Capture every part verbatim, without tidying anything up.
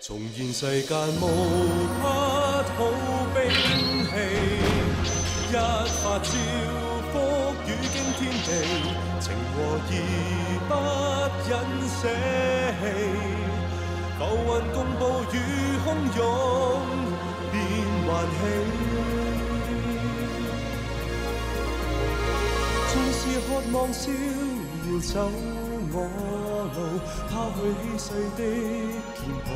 重現世間無不好兵器，一發招福與驚天地，情和義不忍捨棄，浮雲共暴雨洶湧變還起。縱是渴望逍遙走我路，拋去稀碎的劍譜，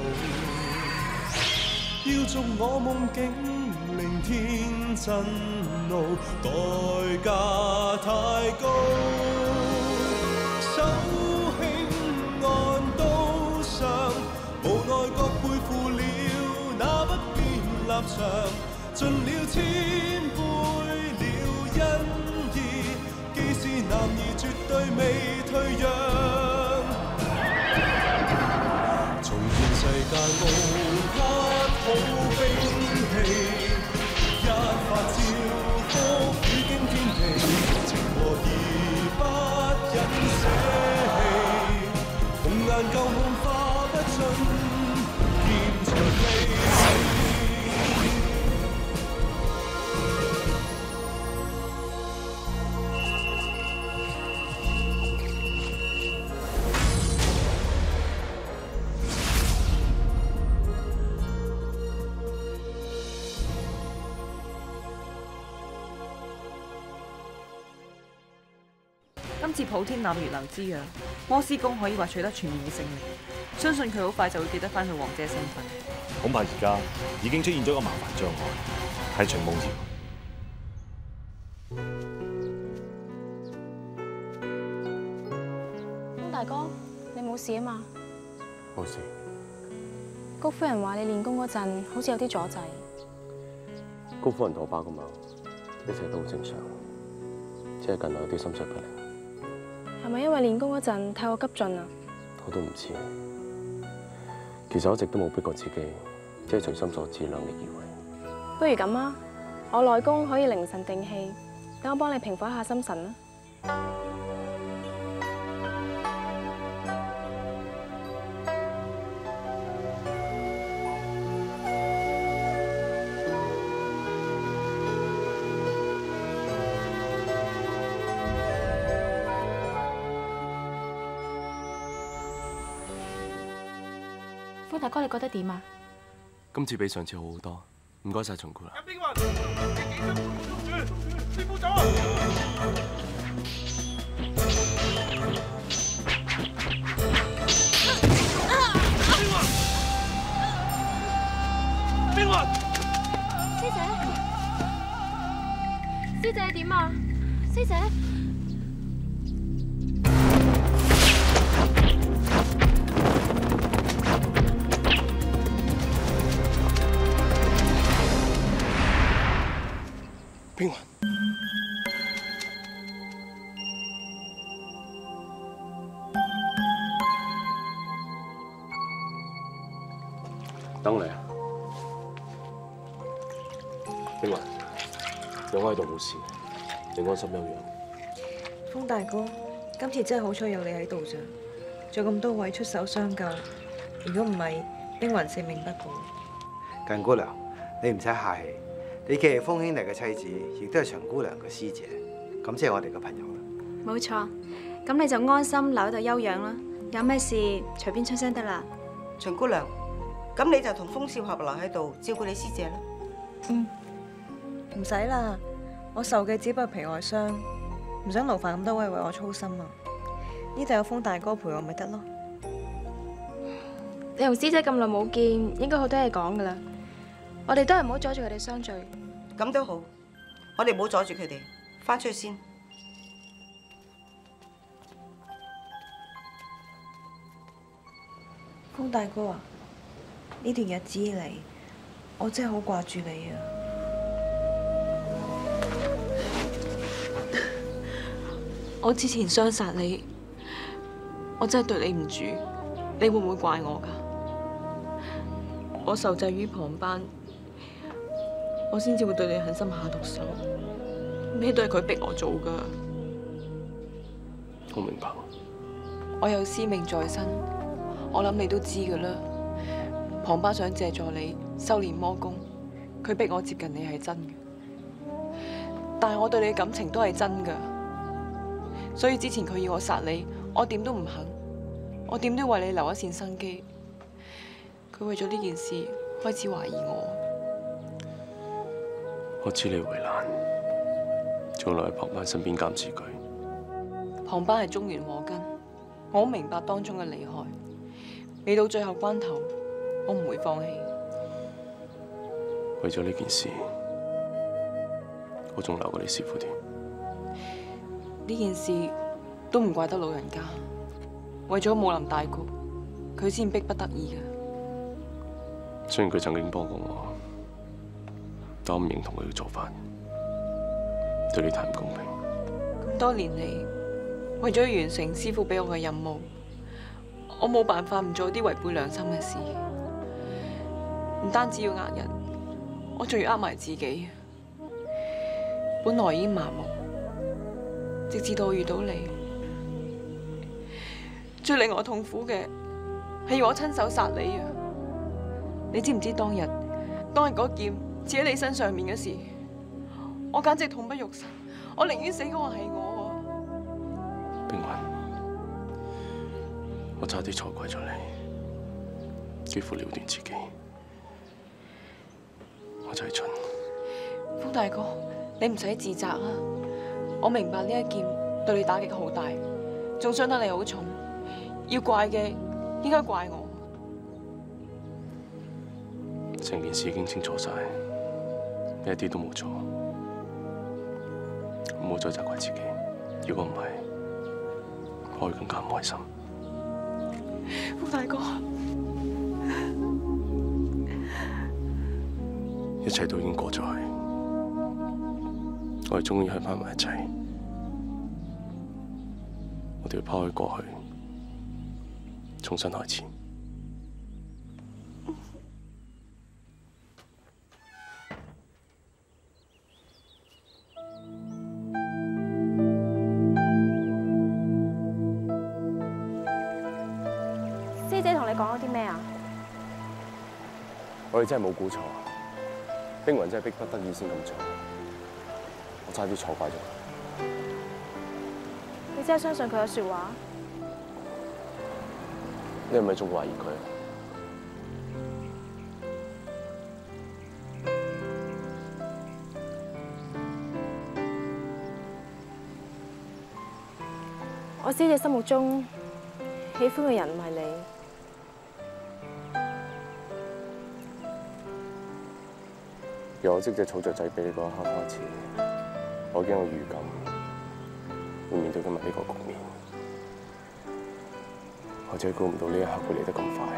要逐我夢境聆天震怒，代價太高。手輕按刀上，無奈各背負了那不變立場，盡了千杯了恩義。既是男兒絕對未退讓，重現世間無不好兵器，一發招福與驚天地，情和義不忍捨棄，紅顏舊夢化不盡，劍長利。 今次普天攬月流之約，摩斯公可以話取得全面嘅勝利，相信佢好快就會記得翻佢王姐嘅身份。 恐怕而家已經出現咗一個麻煩障礙，係秦夢瑤。 風大哥，你冇事啊嘛？ 冇事。 谷夫人話你練功嗰陣好似有啲阻滯。 谷夫人同我爸咁樣，一切都好正常，只係近來有啲心緒不寧。 係咪因為練功嗰陣太過急進啊？ 我都唔知，其實我一直都冇逼過自己，只係隨心所至，量力而為。 不如咁啊，我內功可以凌神定氣，等我幫你平復一下心神啦。風大哥，你覺得點啊？ 今次比上次好好多，唔該晒秦姑娘。 入邊個人？你幾張半捉住？師傅走啊！邊個？ 師姐，師姐點啊？師姐。 冰雲，等你啊！冰雲，有我喺度冇事，你安心休養。 風大哥，今次真係好彩有你喺度咋，仲有咁多位出手相救，如果唔係，冰雲性命不保。 近姑娘，你唔使客氣。你既係風兄弟嘅妻子，亦都係秦姑娘嘅師姐，咁即係我哋嘅朋友啦。 冇錯，咁你就安心留喺度休養啦。有咩事隨便出聲得啦。 秦姑娘，咁你就同風少俠留喺度照顧你師姐啦。 嗯，唔使啦，我受嘅只不過皮外傷，唔想勞煩咁多位為我操心啊。呢度有風大哥陪我咪得咯。 你同師姐咁耐冇見，應該好多嘢講噶啦。我哋都係唔好阻住佢哋相聚。 咁都好，我哋唔好阻住佢哋，翻出去先。 風大哥啊，呢段日子以嚟，我真係好掛住你啊！我之前傷殺你，我真係對你唔住，你會唔會怪我㗎？我受制於旁班。我先至會對你狠心下毒手，咩都係佢逼我做噶。 我明白。 我有師命在身，我諗你都知噶啦。 龐巴想借助你修煉魔功，佢逼我接近你係真嘅。但係我對你嘅感情都係真㗎，所以之前佢要我殺你，我點都唔肯，我點都要為你留一線生機。佢為咗呢件事開始懷疑我。 我知你為難，仲留喺龐班身邊監視佢。 龐班係中原禍根，我好明白當中嘅厲害。未到最後關頭，我唔會放棄。 為咗呢件事，我仲留過你師傅添。 呢件事都唔怪得老人家，為咗武林大局，佢先逼不得已嘅。 雖然佢曾經幫過我，但我唔認同佢嘅做法，對你太唔公平。 咁多年嚟，為咗完成師傅俾我嘅任務，我冇辦法唔做啲違背良心嘅事。唔單止要呃人，我仲要呃埋自己。本來已經麻木，直至到我遇到你。最令我痛苦嘅係要我親手殺你啊！你知唔知當日當日嗰劍刺喺你身上面嘅時，我簡直痛不欲生。我寧願死嗰個係我啊！ 冰雲，我差啲錯怪咗你，幾乎了斷自己。我就係蠢。 風大哥，你唔使自責啊！我明白呢一劍對你打擊好大，仲傷得你好重。要怪嘅應該怪我。 成件事已經清楚晒，一啲都冇錯。唔好再責怪自己，如果唔係，我會更加唔開心。 風大哥， 一切都已經過咗去，我哋終於喺翻埋一齊。我哋要拋開過去，重新開始。 師姐同你講咗啲咩啊？ 我哋真係冇估錯，冰雲真係逼不得已先咁做，我差啲錯怪咗佢。 你真係相信佢嘅說話？ 你係咪仲懷疑佢？ 我師姐心目中喜歡嘅人唔係你。 由我織隻草雀仔俾你嗰一刻開始，我已經有預感會面對今日呢個局面。我真係估唔到呢一刻會嚟得咁快，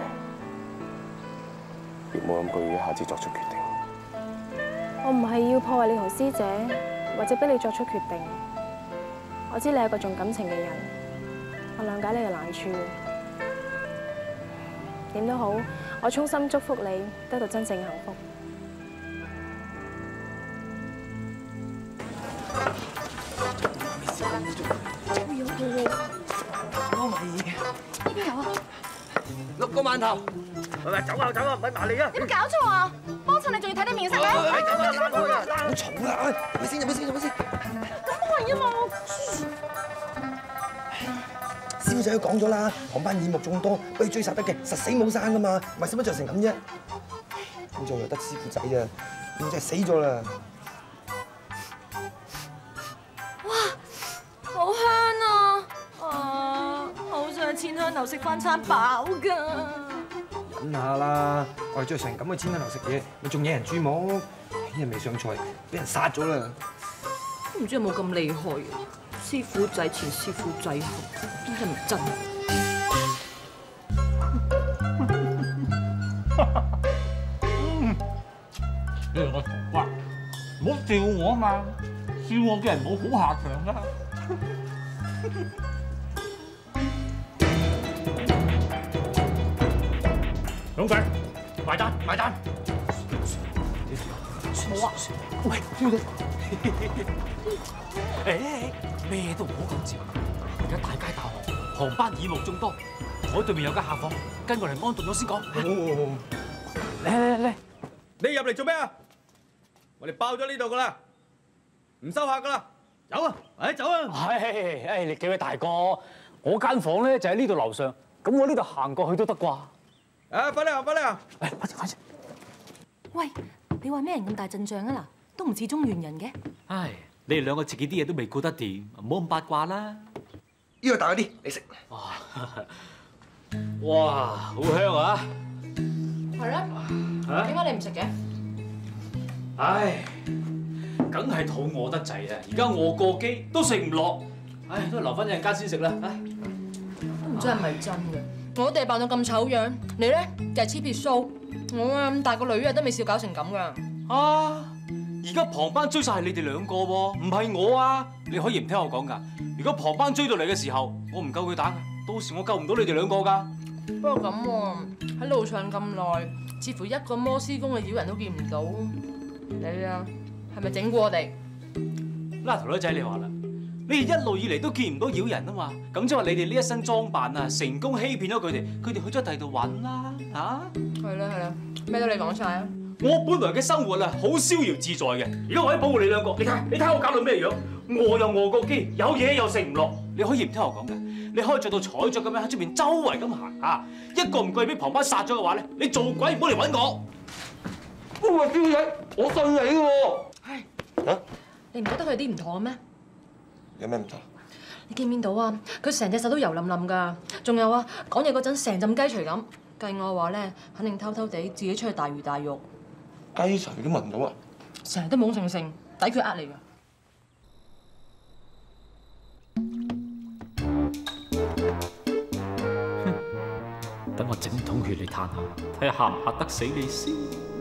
亦冇諗過要一下子作出決定。 我唔係要破壞你同師姐，或者逼你作出決定。我知你係個重感情嘅人，我諒解你嘅難處。點都好，我衷心祝福你得到真正幸福。 六個饅頭，喂喂，走啊走啊，唔係埋你啊！ 有冇搞錯啊？幫襯你仲要睇啲面色嘅？ 係走啊走啊！好嘈啦！入去先，入去先，入去先。 咁係啊嘛！ 師仔都講咗啦，旁班耳目眾多，不如追殺得嘅，實死冇生噶嘛，唔係使乜着成咁啫。好在又得師傅仔啊，咁真係死咗啦！ 哇，好香啊！啊，好想去千香樓食翻餐飽㗎。 忍下啦，我哋着成咁去千香樓食嘢，咪仲惹人注目。聽日未上菜，俾人殺咗啦！ 都唔知有冇咁厲害嘅，師傅仔前師傅仔後，真係唔真。 你哋個傻瓜，唔好笑我啊嘛！笑我嘅人冇好下場噶。老細，埋單埋單。 冇啊！ 喂，師姐。 誒，咩都唔好咁接。而家大街大巷，旁班耳目眾多，海對面有間客房，跟我嚟安頓咗先講。 好好好。 你入嚟做咩啊？我哋包咗呢度噶啦，唔收客噶啦，走啊！誒，走啊！ 係，誒，你幾位大哥，我間房咧就喺呢度樓上，咁我呢度行過去都得啩？ 誒，快啲行，快啲行！ 誒，快啲，快啲！ 喂，你話咩人咁大陣仗啊嗱？都唔似中原人嘅。 唉，你哋兩個自己啲嘢都未顧得掂，唔好咁八卦啦。 呢個大嗰啲，你食。 哇！哇，好香啊！ 係咧， 嚇？ 點解你唔食嘅？ 唉，梗係肚餓得滯啊！而家餓過機都食唔落，唉，都係留翻一陣間先食啦。唉， 都唔知係咪真嘅。我哋扮到咁醜樣，你咧就係黐撇須。我啊咁大個女啊都未笑搞成咁噶。 啊！而家旁班追晒係你哋兩個喎，唔係我啊！你可以唔聽我講㗎。如果旁班追到嚟嘅時候，我唔夠佢打㗎，到時我救唔到你哋兩個㗎。 不過咁喎，喺路上咁耐，似乎一個摩斯公嘅妖人都見唔到。你啊，係咪整蠱我哋？ 嗱，頭女仔你話啦，你哋一路以嚟都見唔到妖人啊嘛，咁即係話你哋呢一身裝扮啊，成功欺騙咗佢哋，佢哋去咗第二度揾啦，嚇？係啦係啦，咩都你講晒啊！我本來嘅生活啊，好逍遙自在嘅，而家我喺保護你兩個，你睇你睇我搞到咩樣？餓又餓過機，有嘢又食唔落，你可以唔聽我講嘅，你可以着到彩雀咁樣喺出邊周圍咁行啊！一個唔覺意俾旁班殺咗嘅話咧，你做鬼唔好嚟揾我！我話招仔，我信你喎。 唉， 嚇？ 你唔覺得佢有啲唔妥嘅咩？ 有咩唔妥？ 你見唔見到啊？佢成隻手都油冧冧㗎，仲有啊，講嘢嗰陣成陣雞除咁。計我話咧，肯定偷偷地自己出去大魚大肉。 雞除都聞到啊！ 成日都懵盛盛，抵佢呃你㗎。 等我整桶血你嘆下，睇下嚇唔嚇得死你先。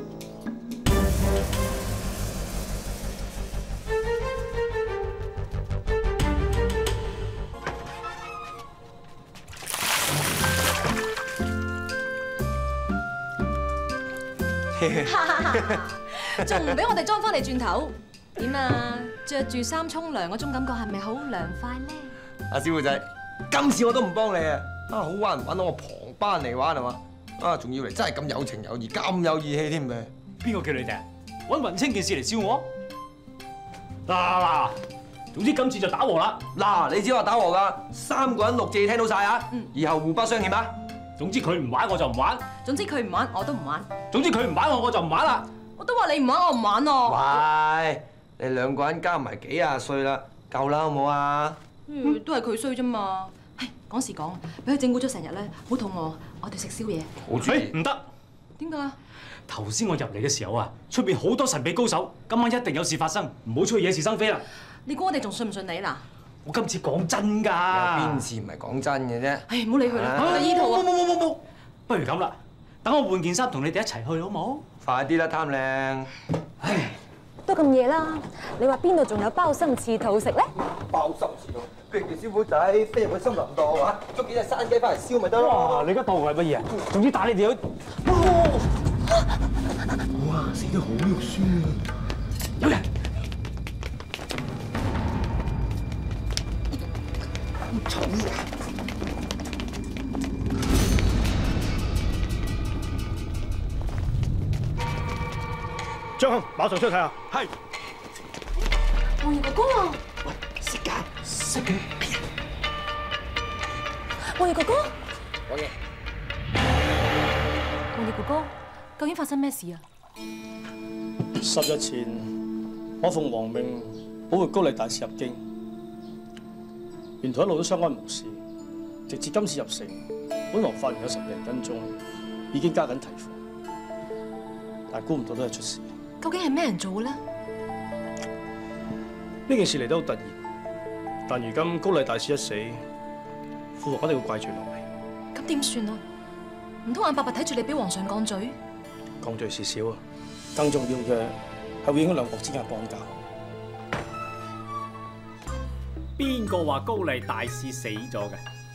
仲唔俾我哋裝翻嚟轉頭？點啊？着住衫沖涼嗰種感覺係咪好涼快咧？ 阿師傅仔，今次我都唔幫你啊！啊，好玩唔玩到我旁班嚟玩係嘛？啊，仲要嚟真係咁有情有義，咁有義氣添嘅。 邊個叫你哋揾雲清件事嚟笑我？嗱嗱嗱！總之今次就打和啦。 嗱，你只話打和㗎，三個人六字聽到晒啊！以後互不相欠啊！ 總之佢唔玩我就唔玩。 總之佢唔玩我都唔玩。 總之佢唔玩我我就唔玩啦。 我都話你唔玩我唔玩咯。 喂，你兩個人加埋幾廿歲啦，夠啦好冇啊？ 嗯，都係佢衰啫嘛。唉，講時講，俾佢整蠱咗成日咧，好肚餓，我哋食宵夜。 好主意。 唔得。 點解？ 頭先我入嚟嘅時候啊，出邊好多神秘高手，今晚一定有事發生，唔好出去惹是生非啦。 你估我哋仲信唔信你嗱？ 我今次講真㗎。 有邊次唔係講真嘅啫？ 唉，唔好理佢啦，我哋依套啊。 冇冇冇冇冇，不如咁啦，等我換件衫同你哋一齊去好冇？ 快啲啦，貪靚！ 唉， 都咁夜啦，你話邊度仲有鮑參翅肚食咧？ 鮑參翅肚，不如叫師傅仔飛入去森林度啊，捉幾隻山雞翻嚟燒咪得咯！ 哇！你而家當我係乜嘢啊？總之打你哋去。 哇！死得好肉酸啊！ 有人！ 醜嘢！ 張亨，馬上出去睇下。係。 王爺哥哥啊！ 喂，識㗎，識嘅。哎呀！ 王爺哥哥。 王爺。 王爺哥哥，究竟發生咩事啊？ 十日前，我奉皇命保護高麗大使入京，沿途一路都相安無事，直至今次入城，本來發現有十人跟蹤，已經加緊提防，但估唔到都係出事。 究竟係咩人做嘅咧？ 呢件事嚟得好突然，但如今高麗大使一死，父皇一定會怪罪落嚟。 咁點算啊？唔通眼白白睇住你俾皇上降罪？ 降罪事小啊，更重要嘅係會影響兩國之間嘅邦交。 邊個話高麗大使死咗嘅？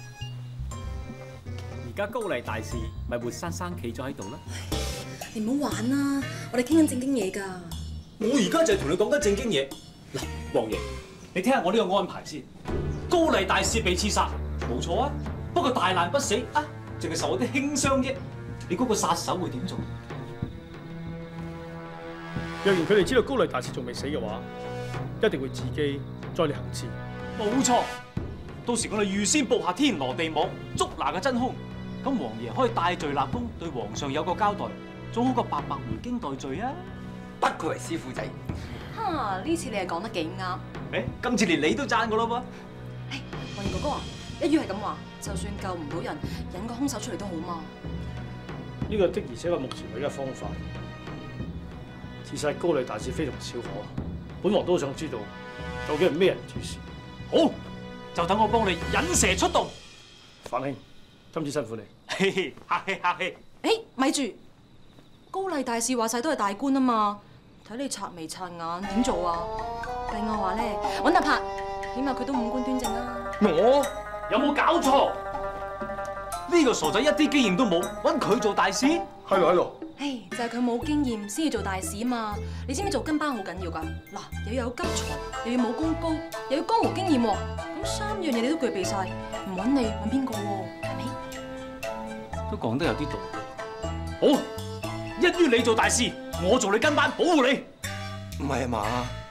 而家高麗大使咪活生生企咗喺度啦！ 你唔好玩啦，我哋傾緊正經嘢㗎。 我而家就係同你講緊正經嘢。嗱，王爺，你聽下我呢個安排先。高麗大使被刺殺，冇錯啊。不過大難不死啊，淨係受我啲輕傷啫。你估個殺手會點做？ 若然佢哋知道高麗大使仲未死嘅話，一定會自己再嚟行刺。 冇錯，到時我哋預先布下天羅地網，捉拿個真兇，咁王爺可以戴罪立功，對皇上有個交代，總好過白白回京代罪啊！ 不愧係師傅仔。 哈！呢次你係講得幾啱。 誒，今次連你都讚我咯噃。 誒，雲哥哥啊，一於係咁話，就算救唔到人，引個兇手出嚟都好嘛。 呢個的而且確目前唯一嘅方法。自殺高麗大使非同小可，本王都想知道究竟係咩人指示。 好，就等我幫你引蛇出洞。 范兄，今次辛苦你。 嘿嘿，客氣客氣。 誒，咪住，高麗大使話晒都係大官啊嘛，睇你擦眉擦眼點做啊？計我話咧，揾阿柏，起碼佢都五官端正啊。 我有冇搞錯？呢個傻仔一啲經驗都冇，揾佢做大使？ 係咯係咯。 唉，就係佢冇經驗先至做大使啊嘛！你知唔知做跟班好緊要㗎？嗱，又要有急才，又要武功高，又要江湖經驗喎。咁三樣嘢你都具備晒，唔揾你揾邊個喎？係咪？ 都講得有啲道理。好，一於你做大使，我做你跟班，保護你。 唔係啊嘛？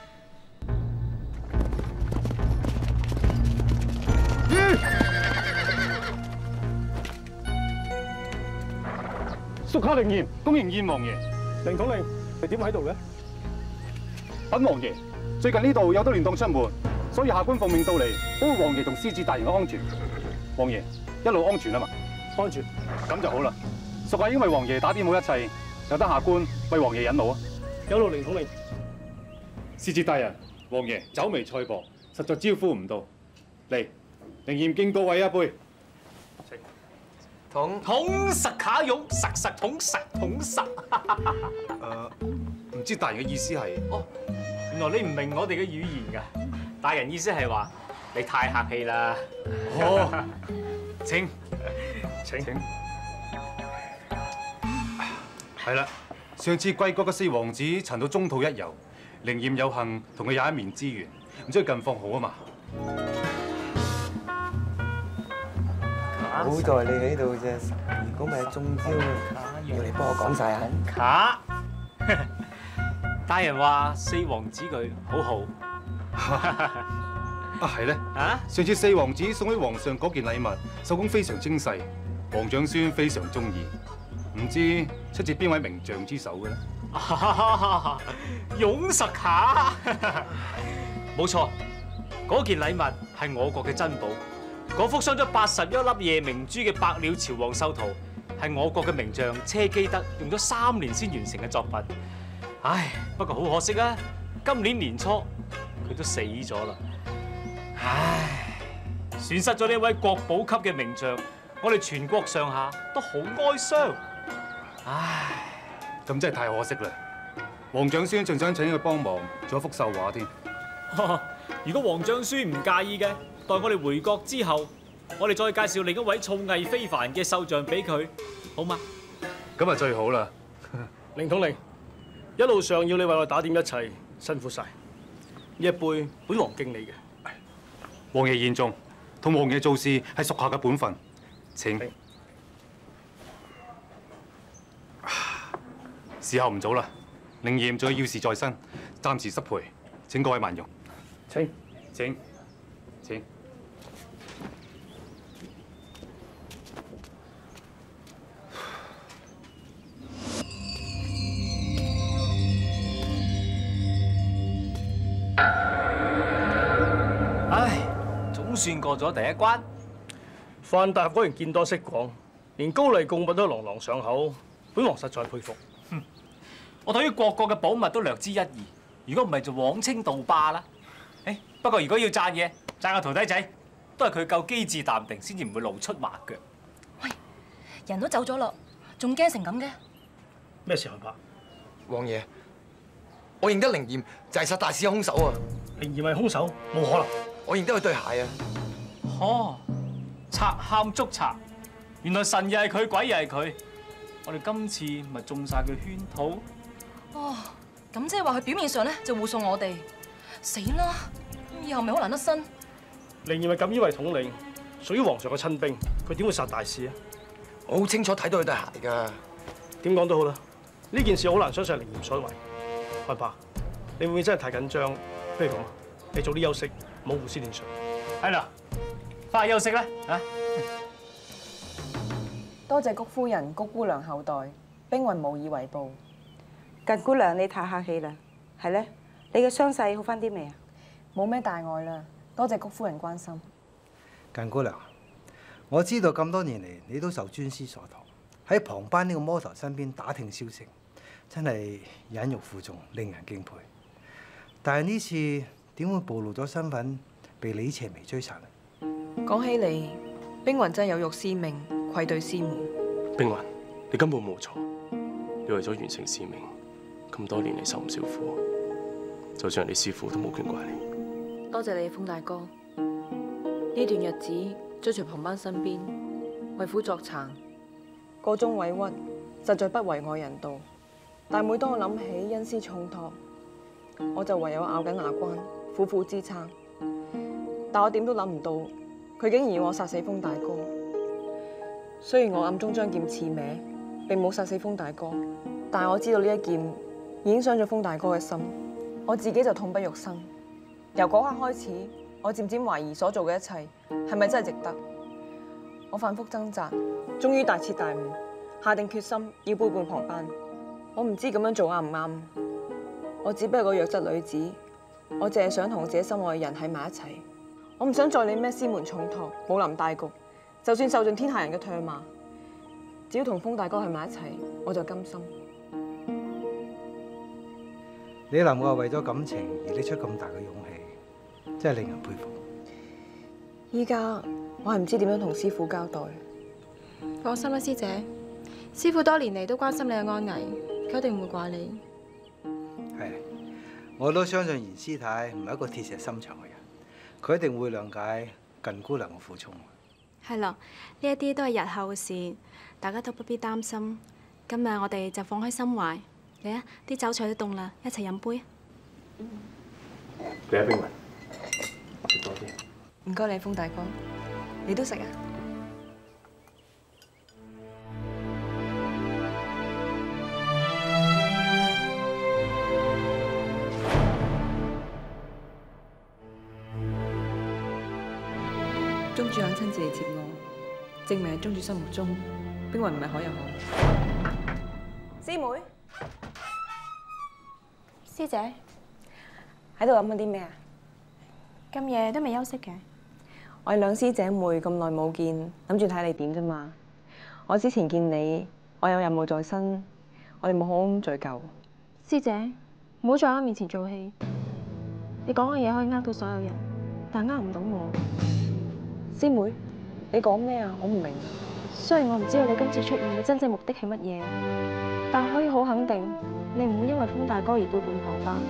屬下凌嚴，恭迎燕王爺。 凌統領，你點喺度嘅？ 稟王爺，最近呢度有得亂動出門，所以下官奉命到嚟保護王爺同司子大人嘅安全。王爺一路安全啊嘛？ 安全， 咁就好啦。屬下因為王爺打點好一切，有得下官為王爺引路啊。 有勞凌統領。 司子大人，王爺酒微菜薄，實在招呼唔到。嚟，凌嚴敬各位一杯。 統統實卡勇，實實統實統實。 誒，唔知大人嘅意思係？ 哦，原來你唔明我哋嘅語言㗎。大人意思係話你太客氣啦。哦，請請請。 係啦，上次貴國嘅四王子陳到中土一遊，凌嚴有幸同佢有一面之緣，唔知佢近況好啊嘛？ 好在你喺度啫，如果咪中招，要你幫我講晒啊！ 卡，大人話四王子佢好好。 啊係咧，啊上次四王子送俾皇上嗰件禮物，手工非常精細，皇長孫非常中意，唔知出自邊位名將之手嘅咧？ 勇實卡，冇錯，嗰件禮物係我國嘅珍寶。嗰幅鑲咗八十一粒夜明珠嘅百鳥朝王繡圖，係我國嘅名將車基德用咗三年先完成嘅作品。唉，不過好可惜啊！今年年初佢都死咗啦。唉，損失咗呢位國寶級嘅名將，我哋全國上下都好哀傷。唉， 咁真係太可惜啦！皇長孫仲想請佢幫忙做一幅繡畫添。 如果皇長孫唔介意嘅，待我哋回國之後，我哋再介紹另一位造詣非凡嘅繡匠俾佢，好嗎？ 咁啊最好啦！ 凌統領，一路上要你為我打點一切，辛苦晒。呢一杯本王敬你嘅。 王爺言重，同王爺做事係屬下嘅本分。請。時候唔早啦，凌嚴仲有要事在身，暫時失陪，請各位慢用。 請請請。 唉，總算過咗第一關。 范大俠果然見多識廣，連高麗貢品都朗朗上口，本王實在佩服。 我對於各國嘅寶物都略知一二，如果唔係就枉稱盜霸啦。誒，不過如果要讚嘢，讚個徒弟仔，都係佢夠機智淡定，先至唔會露出馬腳。 喂，人都走咗咯，仲驚成咁嘅？ 咩事啊，伯？ 王爺，我認得凌嚴就係殺大使嘅兇手啊！ 凌嚴係兇手？冇可能！ 我認得佢對鞋啊！ 哦，賊喊捉賊，原來神又係佢，鬼又係佢，我哋今次咪中晒佢圈套。 哦，咁即係話佢表面上咧就護送我哋，死啦！以後咪好難得身。 凌嚴係錦衣衛統領，屬於皇上嘅親兵，佢點會殺大使啊？ 我好清楚睇到佢對鞋㗎。 點講都好啦，呢件事好難相信係凌嚴所為。 韓伯，你會唔會真係太緊張？不如咁啊，你早啲休息，唔好胡思亂想。 係啦，快休息啦嚇！ 多謝谷夫人、谷姑娘厚待，冰雲無以為報。 近姑娘你太客氣啦，係咧，你嘅傷勢好翻啲未啊？ 冇咩大礙啦，多謝谷夫人關心。 近姑娘，我知道咁多年嚟你都受尊師所託，喺旁班呢個魔頭身邊打聽消息，真係忍辱負重，令人敬佩。但係呢次點會暴露咗身份，被李邪眉追殺呢？ 講起嚟，冰雲真係有辱師命，愧對師門。 冰雲，你根本冇錯，你為咗完成使命，咁多年嚟受唔少苦，就算係你師父都冇眷掛你。 多謝你，風大哥。呢段日子追隨旁班身邊，為虎作倀，個中委屈，實在不為外人道。但每當我諗起恩師重託，我就唯有咬緊牙關，苦苦支撐。但我點都諗唔到，佢竟然要我殺死風大哥。雖然我暗中將劍刺歪，並冇殺死風大哥，但我知道呢一劍已經傷咗風大哥嘅心，我自己就痛不欲生。由嗰刻開始，我漸漸懷疑所做嘅一切係咪真係值得。我反覆掙扎，終於大徹大悟，下定決心要背叛旁班。我唔知咁樣做啱唔啱。我只不過個弱質女子，我淨係想同自己心愛嘅人喺埋一齊。我唔想再理咩師門重託、武林大局，就算受盡天下人嘅唾罵，只要同風大哥喺埋一齊，我就甘心。 你能夠為咗感情而拎出咁大嘅勇氣，真係令人佩服。 依家我係唔知點樣同師父交代。 放心啦，師姐，師父多年嚟都關心你嘅安危，佢一定唔會怪你。 係，我都相信嚴師太唔係一個鐵石心腸嘅人，佢一定會諒解近姑娘嘅苦衷。 係咯，呢一啲都係日後嘅事，大家都不必擔心。今日我哋就放開心懷。嚟啊，啲酒菜都凍啦，一齊飲杯。 你啊，冰雲，食多啲。 唔該你，風大哥，你都食啊。宗主肯親自嚟接我，證明喺宗主心目中，冰雲唔係可有可。師妹， 師姐喺度諗緊啲咩啊？ 咁夜都未休息嘅。 我哋兩師姐妹咁耐冇見，諗住睇你點啫嘛。我之前見你，我有任務在身，我哋冇好咁聚舊。 師姐，唔好再喺我面前做戲。你講嘅嘢可以呃到所有人，但呃唔到我。 師妹，你講咩啊？我唔明。 雖然我唔知道你今次出現嘅真正目的係乜嘢，但可以好肯定，你唔會因為風大哥而背叛旁班。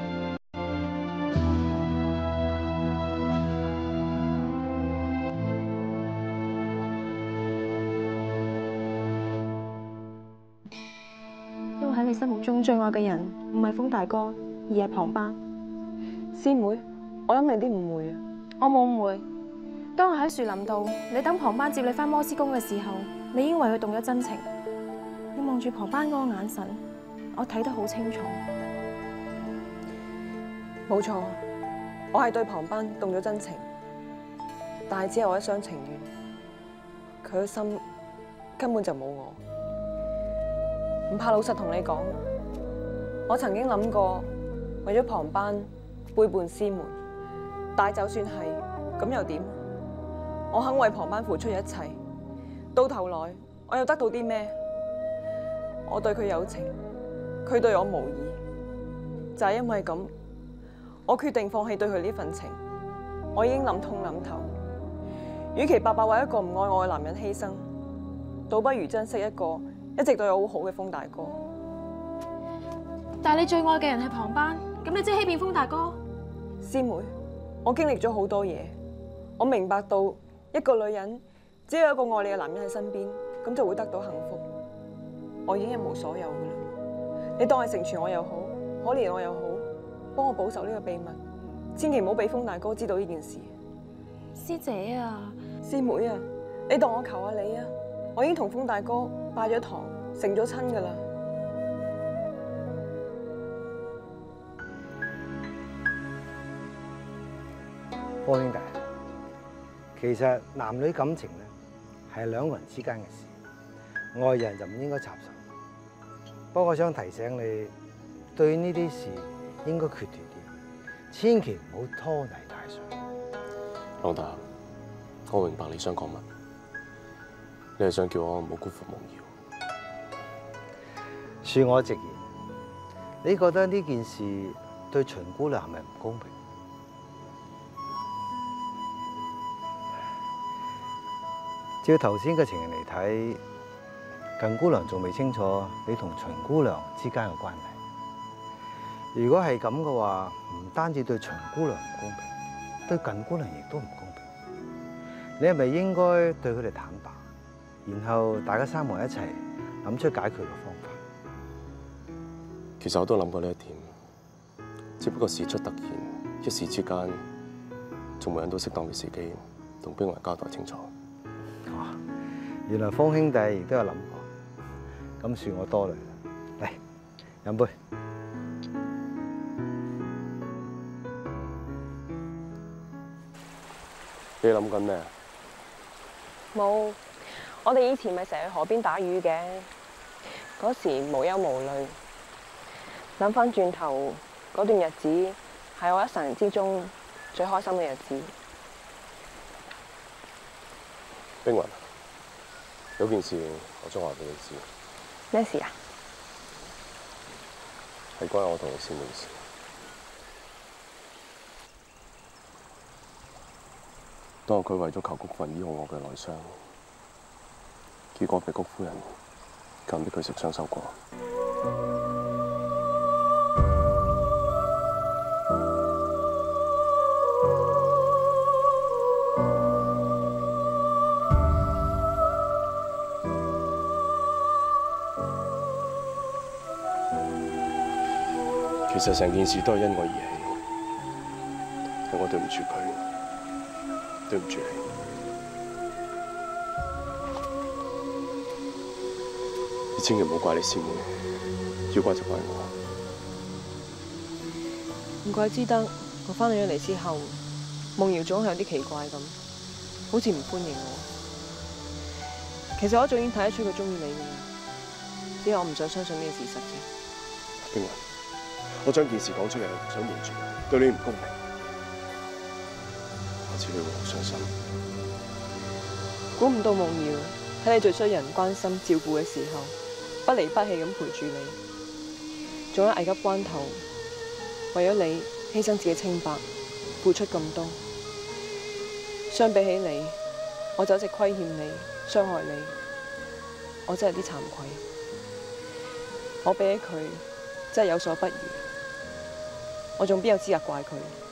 因為喺你心目中最愛嘅人唔係風大哥，而係旁班。 師妹，我諗你啲誤會啊！ 我冇誤會。當我喺樹林度，你等旁班接你翻摩斯宮嘅時候，你已經為佢動咗真情。你望住旁班嗰個眼神，我睇得好清楚。 冇錯，我係對旁班動咗真情，但係只係我一廂情願，佢嘅心根本就冇我。唔怕老實同你講，我曾經諗過為咗旁班背叛師門，但係就算係咁又點？我肯為旁班付出一切，到頭來我又得到啲咩？我對佢有情，佢對我無義，就係因為咁，我決定放棄對佢呢份情。我已經諗通諗透，與其白白為一個唔愛我嘅男人犧牲，倒不如珍惜一個一直對我好好嘅風大哥。 但係你最愛嘅人係旁班，咁你即係欺騙風大哥？ 師妹，我經歷咗好多嘢，我明白到。一個女人只要有一個愛你嘅男人喺身邊，咁就會得到幸福。我已經一無所有噶啦，你當係成全我又好，可憐我又好，幫我保守呢個秘密，千祈唔好俾風大哥知道呢件事。 師姐啊， 師妹啊，你當我求下你啊，我已經同風大哥拜咗堂，成咗親噶啦。 方兄弟，其實男女感情咧係兩個人之間嘅事，外人就唔應該插手。不過我想提醒你，對呢啲事應該決斷啲，千祈唔好拖泥帶水。 朗達，我明白你想講乜，你係想叫我唔好辜負夢瑤。 恕我直言，你覺得呢件事對秦姑娘係咪唔公平？照頭先嘅情形嚟睇，近姑娘仲未清楚你同秦姑娘之間嘅關係。如果係咁嘅話，唔單止對秦姑娘唔公平，對近姑娘亦都唔公平。你係咪應該對佢哋坦白，然後大家三埋一齊諗出解決嘅方法？ 其實我都諗過呢一點，只不過事出突然，一時之間，仲未揾到適當嘅時機同冰雲交代清楚。 哦，原來方兄弟亦都有諗過，咁算我多慮啦。嚟，飲杯。 你諗緊咩？ 冇，我哋以前咪成日去河邊打魚嘅，嗰時無憂無慮。諗翻轉頭，嗰段日子係我一生之中最開心嘅日子。 冰雲，有件事我想話俾你知。 咩事啊？ 係關我同你師妹嘅事。當佢為咗求谷夫人醫好我嘅內傷，結果被谷夫人禁俾佢食雙手果。其實成件事都係因我而起，係我對唔住佢，對唔住你。你千祈唔好怪你師妹，要怪就怪我。 唔怪之得，我翻到咗嚟之後，夢瑤總係有啲奇怪咁，好似唔歡迎我。其實我早已經睇得出佢中意你嘅，只係我唔想相信呢個事實啫。 冰雲，我將件事講出嚟係唔想瞞住，對你唔公平。我知你會好傷心。 估唔到夢瑤喺你最需要人關心照顧嘅時候，不離不棄咁陪住你，仲喺危急關頭為咗你犧牲自己清白，付出咁多。相比起你，我就一直虧欠你，傷害你，我真係有啲慚愧。我比起佢真係有所不如，我仲邊有資格怪佢？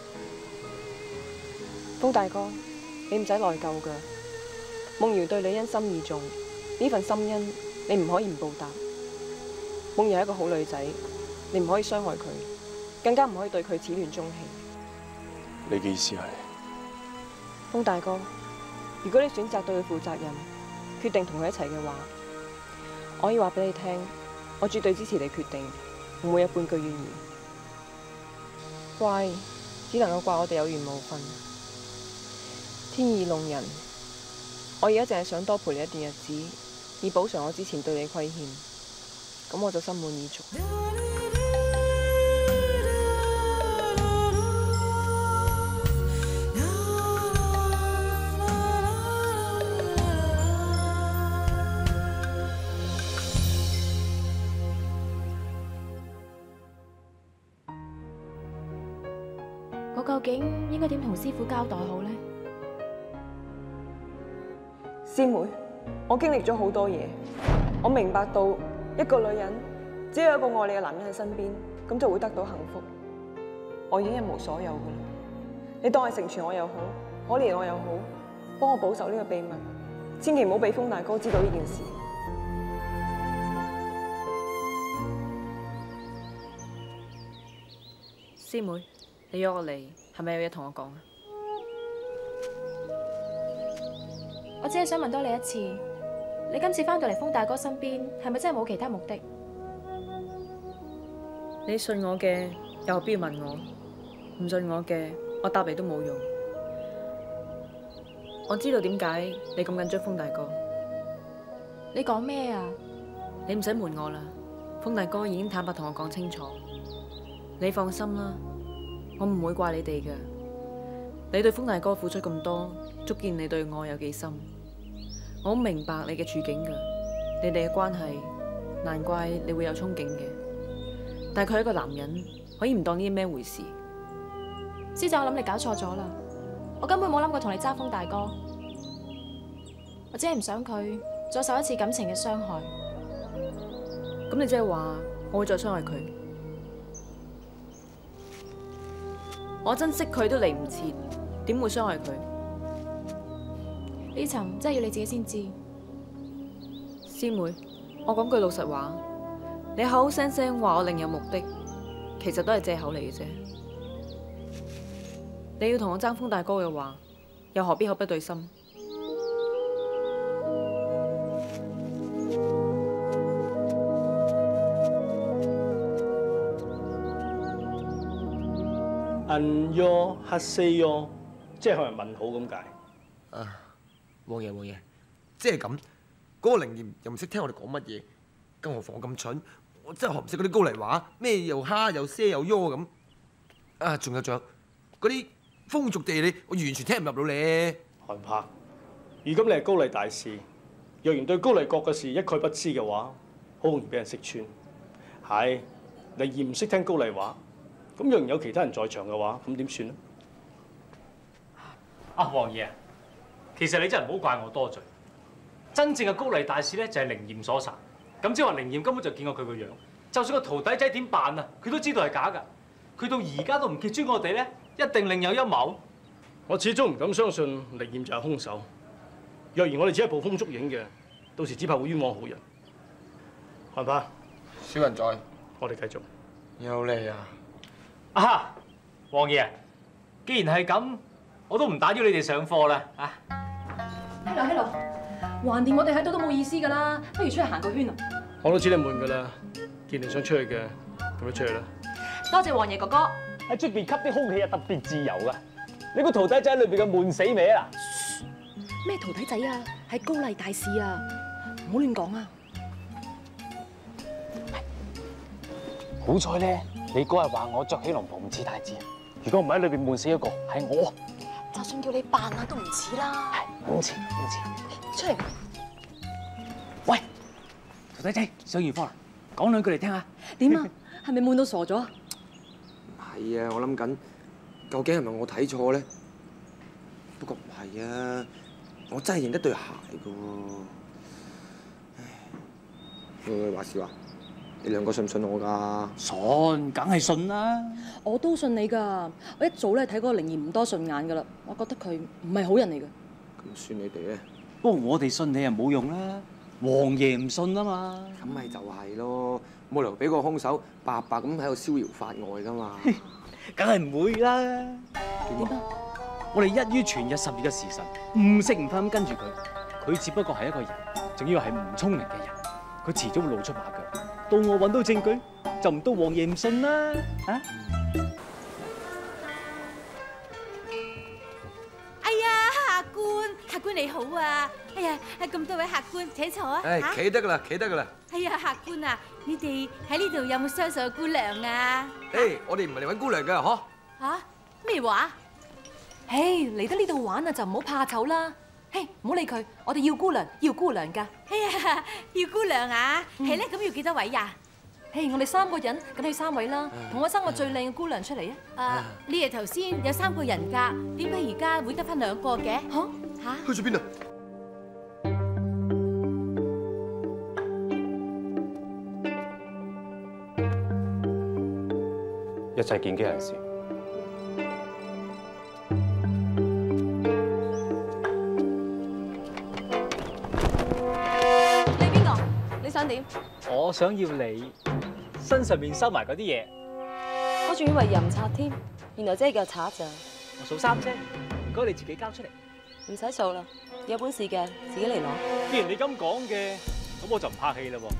風大哥，你唔使內疚噶。夢瑤對你恩深義重，呢份深恩你唔可以唔報答。夢瑤係一個好女仔，你唔可以傷害佢，更加唔可以對佢始亂終棄。 你嘅意思係？ 風大哥，如果你選擇對佢負責任，決定同佢一齊嘅話，我可以話俾你聽，我絕對支持你決定，唔會有半句怨言。怪，只能夠怪我哋有緣無分。天意弄人，我而家淨係想多陪你一段日子，以補償我之前對你虧欠，咁我就心滿意足。 我究竟應該點同師傅交代好呢？ 師妹，我經歷咗好多嘢，我明白到一個女人只要有一個愛你嘅男人喺身邊，咁就會得到幸福。我已經一無所有噶啦，你當係成全我又好，可憐我又好，幫我保守呢個秘密，千祈唔好俾風大哥知道呢件事。師妹，你約我嚟，係咪有嘢同我講啊？ 我只係想問多你一次，你今次翻到嚟風大哥身邊，係咪真係冇其他目的？ 你信我嘅，又何必問我？唔信我嘅，我答你都冇用。 我知道點解你咁緊張風大哥。 你講咩啊？ 你唔使瞞我啦，風大哥已經坦白同我講清楚。你放心啦，我唔會怪你哋嘅。你對風大哥付出咁多，足見你對我有幾深。我好明白你嘅處境㗎，你哋嘅關係，難怪你會有憧憬嘅。但係佢係一個男人，可以唔當呢啲咩回事？ 師姐，我諗你搞錯咗啦，我根本冇諗過同你爭風大哥，我只係唔想佢再受一次感情嘅傷害。 咁你即係話我會再傷害佢？我珍惜佢都嚟唔切，點會傷害佢？ 呢層真係要你自己先知。 師妹，我講句老實話，你口口聲聲話我另有目的，其實都係借口嚟嘅啫。你要同我爭風大哥嘅話，又何必口不對心？ 問喲黑四喲，即係向人問好咁解。 啊，王爺王爺，即係咁，嗰個靈驗又唔識聽我哋講乜嘢，更何況我咁蠢，我真係學唔識嗰啲高麗話，咩又蝦又些又喲咁。啊，仲有仲有嗰啲風俗地理，我完全聽唔入到你。 韓柏，如今你係高麗大使，若然對高麗國嘅事一概不知嘅話，好容易俾人識穿。係，靈驗唔識聽高麗話。咁若然有其他人在場嘅話，咁點算呢？ 啊，王爺啊，其實你真係唔好怪我多嘴。真正嘅高麗大使咧就係靈驗所殺。咁即係話靈驗根本就見過佢個樣，就算個徒弟仔點扮啊，佢都知道係假㗎。佢到而家都唔揭穿我哋咧，一定另有陰謀。 我始終唔敢相信靈驗就係兇手。若然我哋只係捕風捉影嘅，到時只怕會冤枉好人。韓柏， 小人在， 我哋繼續。 有你啊！ 啊，王爺，既然係咁，我都唔打擾你哋上課啦，啊 ！Hello Hello， 橫掂我哋喺度都冇意思㗎啦，不如出去行個圈啊！ 我都知你悶㗎啦，既然你想出去嘅，咁就出去啦。 多謝王爺哥哥。 喺出邊吸啲空氣係特別自由㗎。你個徒弟仔喺裏邊嘅悶死未啊？ 咩徒弟仔啊？係高麗大使啊！唔好亂講啊！ 好彩咧！你嗰日話我着起龍袍唔似太子，如果唔係喺裏邊悶死一個，係我。 就算叫你扮下都唔似啦。 係唔似唔似。 出嚟！ 喂，徒弟仔上完課啦，講兩句嚟聽下。 點啊？係咪悶到傻咗？ 唔係啊，我諗緊究竟係咪我睇錯咧？不過唔係啊，我真係認得對鞋㗎喎。唉，喂喂，話時話。你兩個信唔信我㗎？ 信，梗係信啦。 我都信你㗎。我一早咧睇嗰個靈驗唔多順眼㗎啦，我覺得佢唔係好人嚟㗎。 咁算你哋咧？ 不過我哋信你又冇用啦，王爺唔信啊嘛。 咁咪就係咯，冇理由俾個兇手白白咁喺度逍遙法外㗎嘛。 梗係唔會啦。 點啊？ 我哋一於全日十二嘅時辰，唔食唔瞓咁跟住佢，佢只不過係一個人，仲要係唔聰明嘅人，佢遲早會露出馬腳。到我揾到證據，就唔到王爺唔信啦，啊！ 哎呀，客官，客官你好啊！哎呀，咁多位客官請坐啊！ 誒，企得㗎啦，企得㗎啦。 哎呀，客官啊，你哋喺呢度有冇相熟嘅姑娘啊？ 誒，我哋唔係嚟揾姑娘㗎，嗬？ 嚇？咩話？ 嘿，嚟得呢度玩啊，就唔好怕醜啦。嘿，唔好理佢，我哋要姑娘，要姑娘㗎。 哎呀，要姑娘啊，係咧，咁要幾多位呀？ 嘿，我哋三個人，梗係要三位啦。同我生個最靚嘅姑娘出嚟啊！ 啊，你哋頭先有三個人㗎，點解而家會得返兩個嘅？嚇嚇？ 去咗邊啊？ 一切見機人士。 想點？ 我想要你身上面收埋嗰啲嘢。 我仲以為淫賊添，原來真係腳賊咋。 我數三啫，唔該你自己交出嚟。 唔使數啦，有本事嘅自己嚟攞。 既然你咁講嘅，咁我就唔客氣啦喎。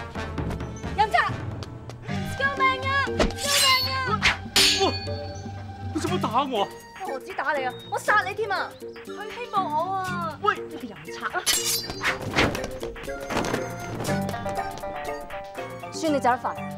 淫賊！救命啊！救命啊！ 下我？ 我何止打你啊，我殺你添啊！佢欺負我啊！喂，你個淫賊啊！算你走得快。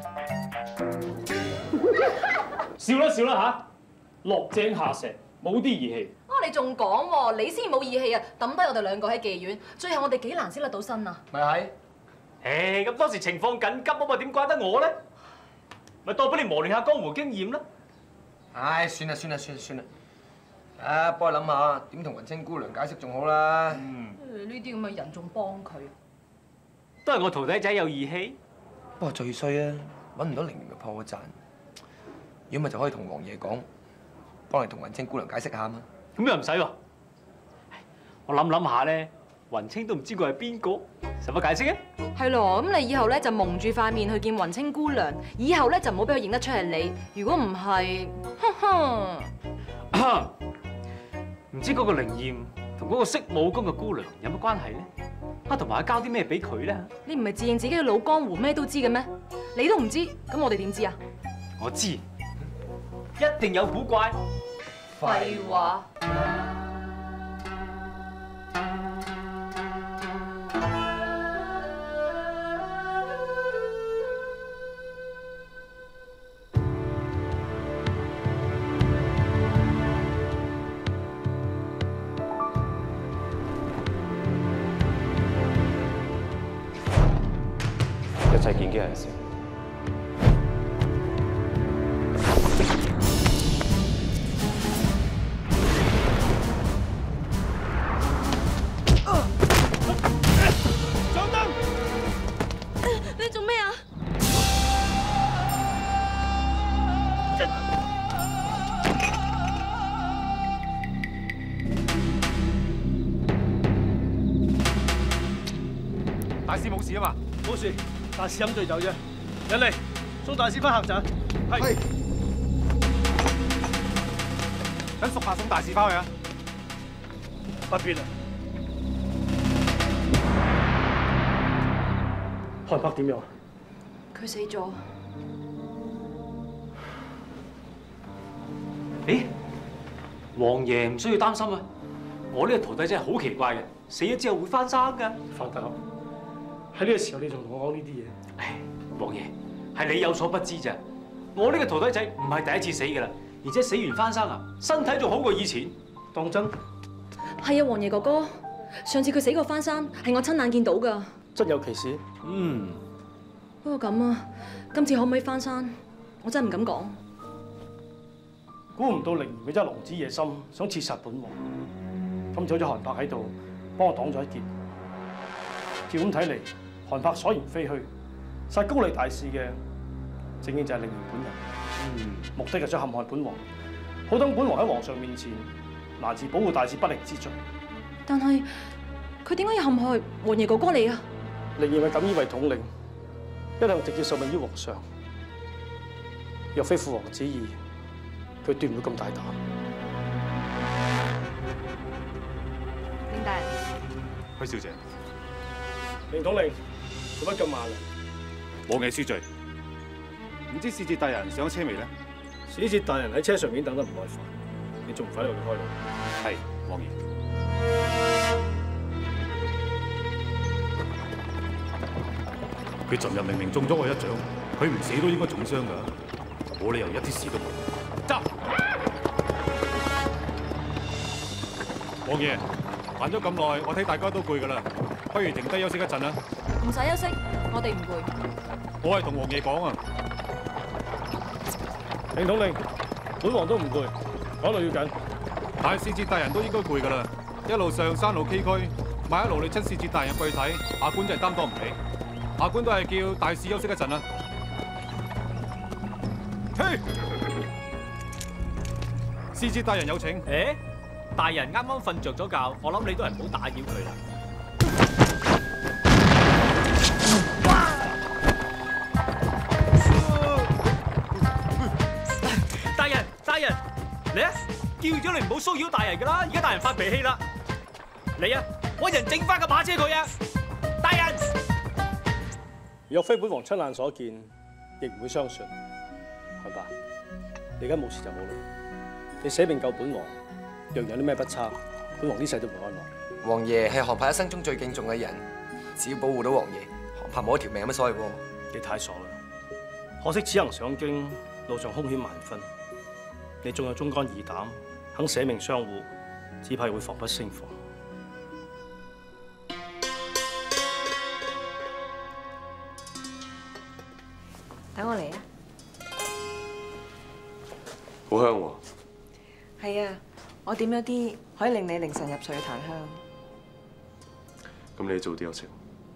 笑啦笑啦嚇，落井下石，冇啲義氣。 啊，你仲講喎？你先冇義氣啊！抌低我哋兩個喺妓院，最後我哋幾難先甩到身啊！ 咪係。誒，咁當時情況緊急啊嘛，點怪得我咧？咪代俾你磨練下江湖經驗啦。 唉，算啦算啦算啦算啦。啊，幫我諗下點同雲清姑娘解釋仲好啦。 嗯，呢啲咁嘅人仲幫佢， 都係我徒弟仔有義氣。 不過最衰啊，揾唔到凌嚴嘅破綻。如果咪就可以同王爺講，幫你同雲清姑娘解釋下嘛。 咁又唔使喎。我諗諗下咧，雲清都唔知佢係邊個，使乜解釋啊？ 係咯，咁你以後咧就蒙住塊面去見雲清姑娘，以後咧就唔好俾佢認得出係你。如果唔係，哼哼， 唔知嗰個凌艷同嗰個識武功嘅姑娘有乜關係咧？啊，同埋交啲咩俾佢咧？ 你唔係自認自己嘅老江湖咩都知嘅咩？你都唔知，咁我哋點知啊？ 我知，一定有古怪。 廢話。 一切見機行事。 上燈！你做咩啊？ 大師冇事啊嘛？ 冇事。大師飲醉酒啫，人嚟送大師翻客棧。係。 等屬下送大師翻去啊！ 不必啦。韓柏點樣？ 佢死咗。 誒，王爺唔需要擔心啊！我呢個徒弟真係好奇怪嘅，死咗之後會翻生㗎。 范特，喺呢個時候你仲同我講呢啲嘢？ 唉，王爺係你有所不知咋，我呢個徒弟仔唔係第一次死㗎啦，而且死完翻生啊，身體仲好過以前。 當真？ 係啊，王爺哥哥，上次佢死過翻生係我親眼見到㗎。 真有其事？ 嗯。 不過咁啊，今次可唔可以翻生？我真係唔敢講。 估唔到凌艷佢真係狼子野心，想刺殺本王。今次好似韓柏喺度幫我擋咗一劫。照咁睇嚟，韓柏所言非虛，殺高麗大使嘅正正就係凌艷本人。嗯，目的係想陷害本王，好等本王喺皇上面前難辭保護大使不力之罪。 但係佢點解要陷害王爺哥哥你啊？ 凌艷係錦衣衛統領，一向直接受命於皇上。若非父皇旨意，佢斷唔會咁大膽。 凌大人， 許小姐。 凌統領，做乜咁慢啊？ 王爺恕罪，唔知使節大人上咗車未咧？ 使節大人喺車上面等得唔耐煩，你仲唔快啲為佢開路？ 係，王爺。佢昨日明明中咗我一掌，佢唔死都應該重傷㗎，冇理由一啲事都冇。走！王爺，玩咗咁耐，我睇大家都攰㗎啦，不如停低休息一陣啦。 唔使休息，我哋唔攰。 我係同王爺講啊。 凌統領，本王都唔攰，趕路要緊。 但係使節大人都應該攰㗎啦，一路上山路崎嶇，萬一勞累親使節大人嘅貴體，下官真係擔當唔起。下官都係叫大使休息一陣啦。嘿，使節大人有請。 誒，大人啱啱瞓着咗覺，我諗你都係唔好打擾佢啦。大人，大人，嚟啊！叫咗你唔好騷擾大人㗎啦，而家大人發脾氣啦。嚟啊，揾人整翻架馬車佢啊！大人。 若非本王親眼所見，亦唔會相信。韓伯，你而家冇事就好啦。 你寫明救本王，若有啲咩不測，本王呢世都唔安樂。 王爺係韓柏一生中最敬重嘅人，只要保護到王爺，韓柏冇一條命有乜所謂喎？ 你太傻啦！可惜此行上京，路上兇險萬分，你仲有忠肝義膽，肯捨命相護，只怕會防不勝防。 等我嚟啊！ 好香喎！ 係啊，我點咗啲可以令你凌晨入睡嘅檀香。 咁你早啲有情。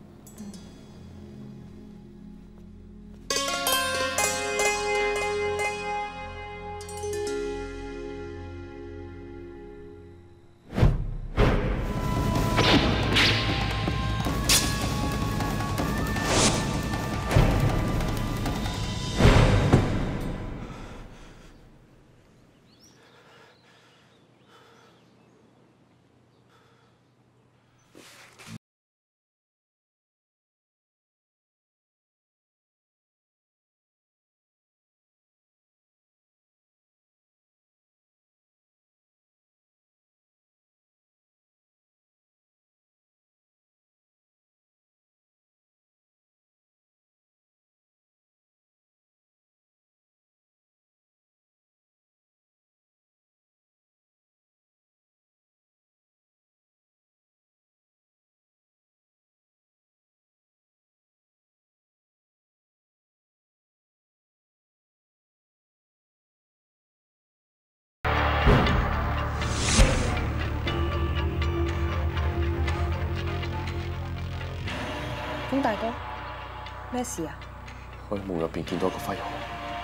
風大哥，咩事啊？ 我喺夢入邊見到一個揮毫，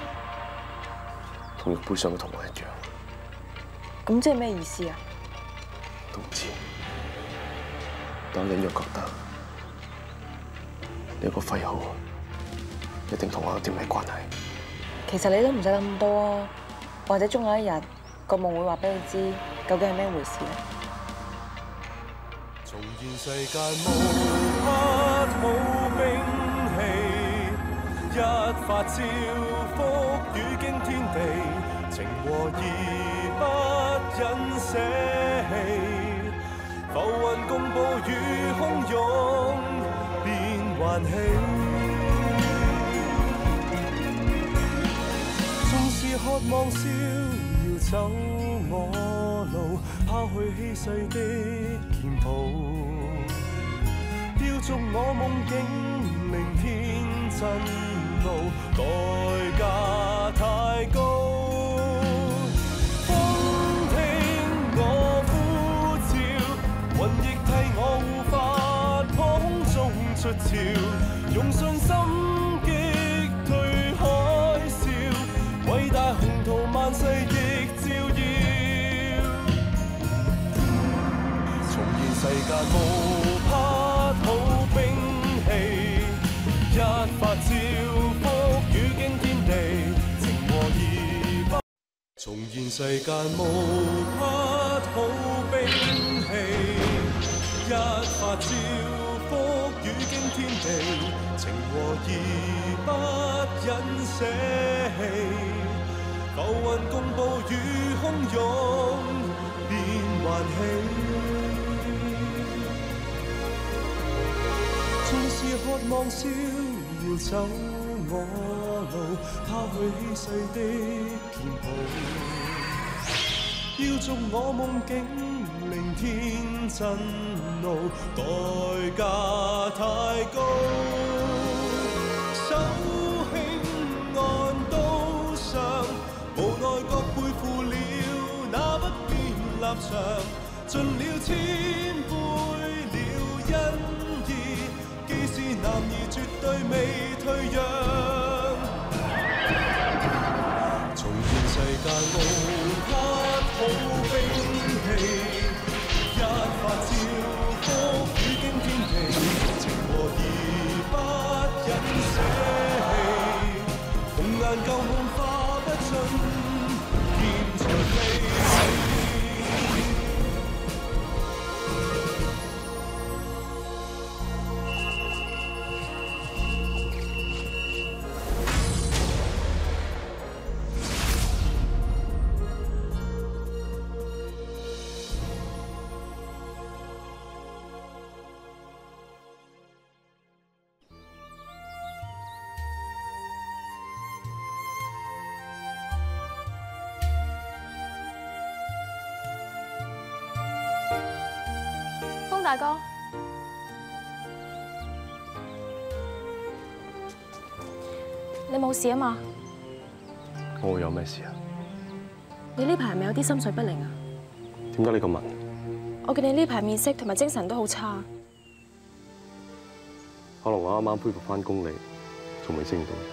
同玉杯上嘅圖案一樣。 咁即係咩意思啊？ 都唔知，但我隱約覺得呢個揮毫一定同我有啲咩關係。 其實你都唔使諗咁多啊，或者終有一日個夢會話俾你知究竟係咩回事咧。 重現世間無怕土兵器，一發照福與驚天地，情和義不忍捨棄，浮雲共暴雨洶湧變還起，縱是渴望逍遙走我路，拋去稀世的劍譜，要逐我夢境，聆天震怒，代價太高。風聽我呼召，雲亦替我護法，破空中出鞘，用信心擊退海嘯，偉大宏圖萬世亦照耀。世間無怕土兵器，一發照福與驚天地，情和義不重現世間無怕土兵器，一發照福與驚天地，情和義不忍捨棄，浮雲共暴雨洶湧變還起。縱是渴望逍遙走我路，拋去稀世的劍譜，要逐我夢境，聆天震怒，代價太高。手輕按刀上，無奈各背負了那不變立場，盡了千杯了恩。既是男兒，絕對未退讓。重現世間無怕土兵器，一發照福與驚天地，情和義不忍捨棄，紅顏舊夢化不盡，劍長飛。 大哥，你冇事啊嘛？ 我會有咩事啊？ 你呢排係咪有啲心緒不寧啊？ 點解你咁問？ 我見你呢排面色同埋精神都好差。 可能我啱啱恢復翻功力，仲未適應到啫。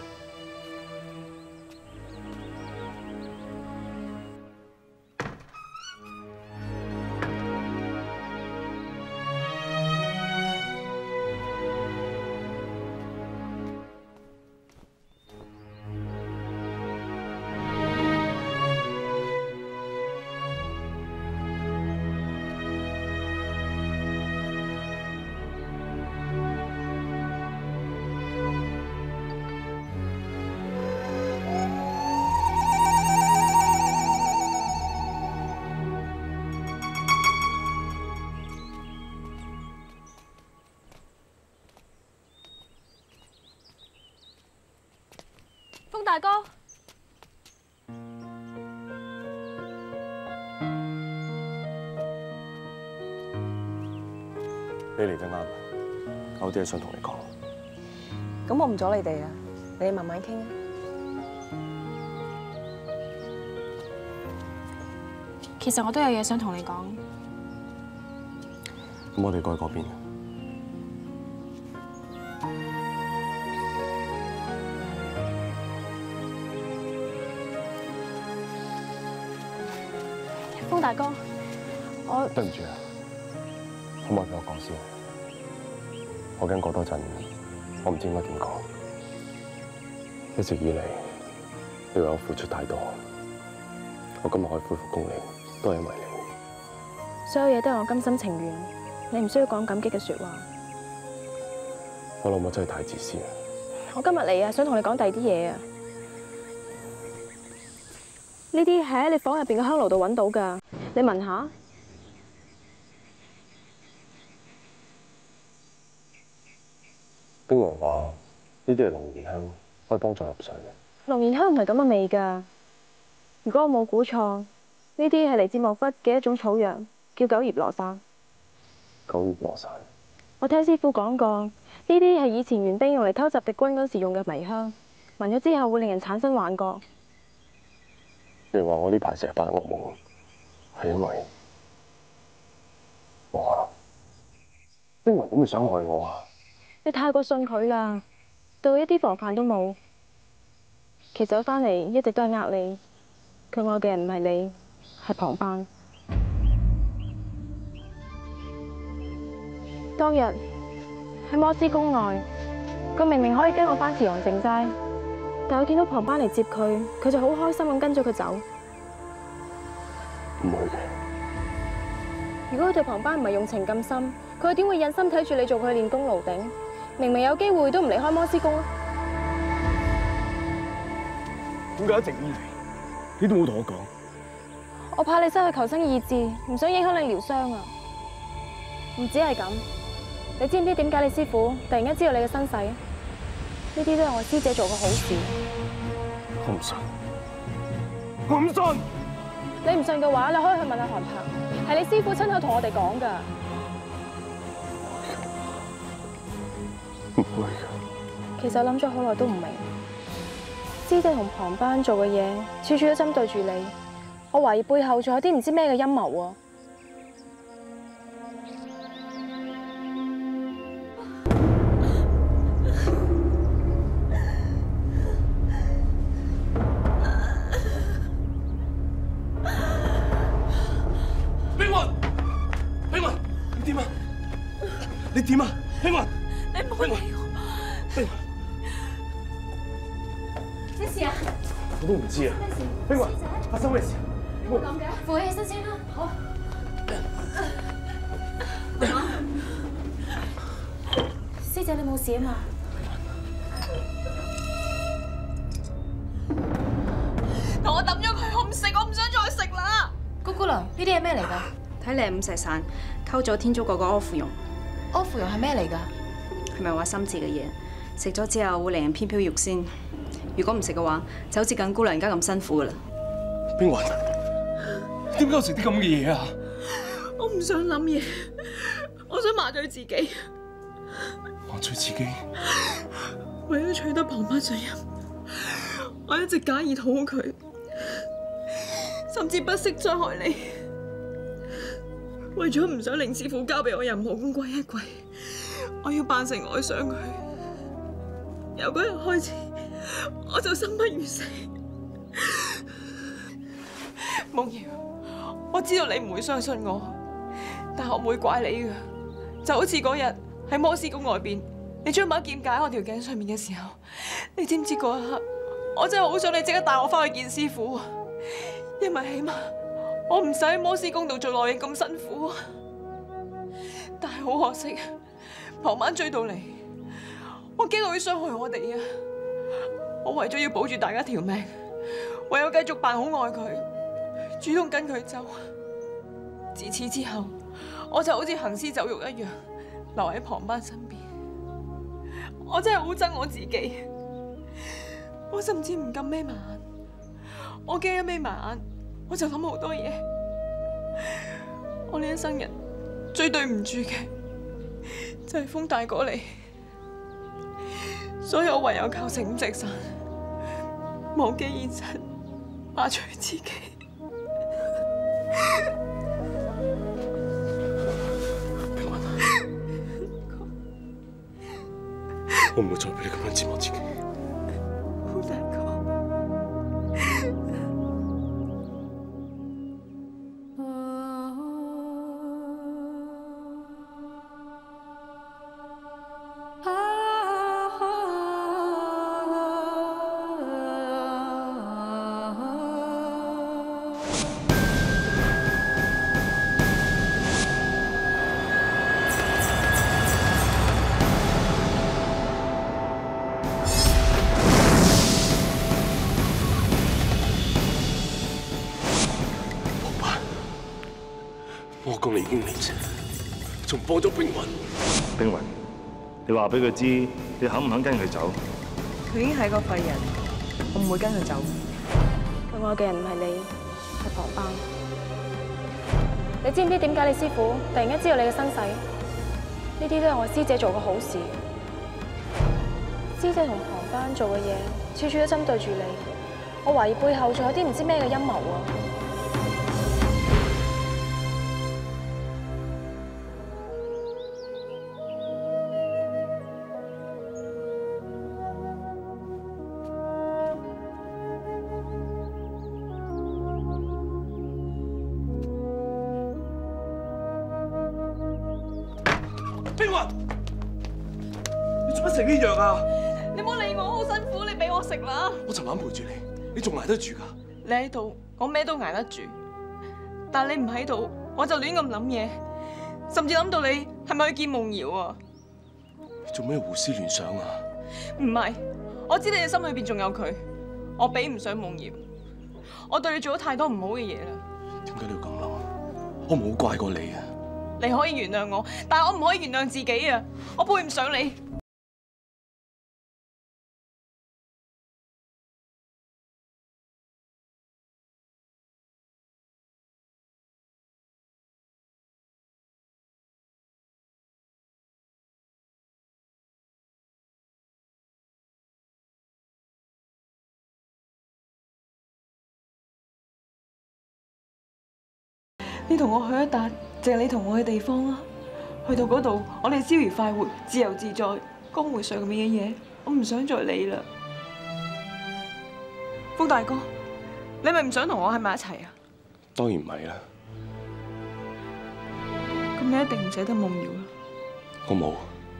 風大哥， 你嚟得啱，我有啲嘢想同你講。 咁我唔阻你哋啊，你哋慢慢傾啊。 其實我都有嘢想同你講。 咁我哋過去嗰邊。 風大哥，我對唔住啊，可唔可以俾我講先？我驚過多陣，我唔知應該點講。一直以嚟，你為我付出太多，我今日可以恢復功力，都係因為你。 所有嘢都係我甘心情願，你唔需要講感激嘅說話。 我諗我真係太自私啦。 我今日嚟啊，想同你講第二啲嘢啊。呢啲係喺你房入邊嘅香爐度揾到㗎，你聞下。 冰王話呢啲係龍涎香，可以幫助入睡嘅。 龍涎香唔係咁嘅味㗎。如果我冇估錯，呢啲係嚟自漠北嘅一種草藥，叫九葉羅山。 九葉羅山。 我聽師傅講過，呢啲係以前援兵用嚟偷襲敵軍嗰時用嘅迷香，聞咗之後會令人產生幻覺。 你話我呢排成日發噩夢，係因為我啊，冰雲點會想害我啊？ 你太過信佢啦，對佢一啲防範都冇。其實我翻嚟一直都係呃你，佢愛嘅人唔係你，係龐班。當日喺摩斯宮外，佢明明可以跟我翻慈航淨齋。但我見到龐班嚟接佢，佢就好開心咁跟咗佢走。 唔會嘅。 如果佢對龐班唔係用情咁深，佢點會忍心睇住你做佢練功奴隸？明明有機會都唔離開摩斯宮啊！ 點解一直以嚟你都冇同我講？ 我怕你失去求生意志，唔想影響你療傷啊！唔止係咁，你知唔知點解你師傅突然間知道你嘅身世？呢啲都係我師姐做嘅好事。 我唔信，我唔信。 你唔信嘅話，你可以去問下韓柏，係你師傅親口同我哋講㗎。 唔會㗎。 其實我諗咗好耐都唔明，師姐同龐班做嘅嘢，處處都針對住你。我懷疑背後仲有啲唔知咩嘅陰謀啊！ 你點啊，冰雲？ 你唔好理我。 冰雲， 咩事啊？ 我都唔知啊。冰雲，發生咩事？ 冇咁嘅，扶起身先啦。好。師姐，你冇事啊嘛？同我抌咗佢，我唔食，我唔想再食啦。姑姑娘，呢啲係咩嚟㗎？ 睇你五石散溝咗天竺嗰個阿芙蓉。 阿芙蓉係咩嚟㗎？ 係咪話心字嘅嘢？食咗之後會令人飄飄欲仙。如果唔食嘅話，就好似緊姑娘家咁辛苦噶啦。 冰雲，點解要食啲咁嘅嘢啊？ 我唔想諗嘢， 我想麻醉自己， 麻醉自己， 為咗取得旁班信任，我一直假意討好佢，甚至不惜傷害你。為咗唔想令師傅交俾我任何功歸一簣，我要扮成愛上佢。由嗰日開始，我就生不如死。夢瑤，我知道你唔會相信我，但我唔會怪你㗎。就好似嗰日喺摩斯宮外邊，你將把劍架喺我條頸上面嘅時候，你知唔知嗰一刻，我真係好想你即刻帶我翻去見師傅，因為起碼我唔使喺摩斯宮度做內應咁辛苦。但係好可惜，傍晚追到嚟，我驚佢會傷害我哋啊！我為咗要保住大家條命，唯有繼續扮好愛佢，主動跟佢走。自此之後，我就好似行屍走肉一樣，留喺旁班身邊。我真係好憎我自己，我甚至唔敢眯埋眼，我驚一眯埋眼，我就諗好多嘢。我呢一生人最對唔住嘅就係風大哥你，所以我唯有靠醒五石散，忘記現實，麻醉自己。 我唔會再俾你咁樣折磨自己。 好大哥。 魔宮你已經離席，仲幫咗冰雲。 冰雲，你話俾佢知，你肯唔肯跟佢走？ 佢已經係個廢人，我唔會跟佢走。 佢愛嘅人唔係你，係旁班。你知唔知點解你師傅突然間知道你嘅身世？呢啲都係我師姐做嘅好事。師姐同旁班做嘅嘢，處處都針對住你。我懷疑背後仲有啲唔知咩嘅陰謀啊！ 冰雲，你做乜食呢藥啊？ 你唔好理我，好辛苦，你俾我食啦。 我尋晚陪住你，你仲捱得住㗎？ 你喺度，我咩都捱得住。但你唔喺度，我就亂咁諗嘢，甚至諗到你係咪去見夢瑤啊？ 你做咩胡思亂想啊？ 唔係，我知你嘅心裏邊仲有佢，我比唔上夢瑤，我對你做咗太多唔好嘅嘢啦。 點解你要咁諗？我冇怪過你啊！ 你可以原諒我，但係我唔可以原諒自己啊！我配唔上你。你同我去一笪淨係你同我嘅地方啊！去到嗰度，我哋逍遙快活、自由自在，江湖上面嘅嘢，我唔想再理啦。風大哥，你咪唔想同我喺埋一齊啊？ 當然唔係啦。 咁你一定唔捨得夢瑤啦。 我冇。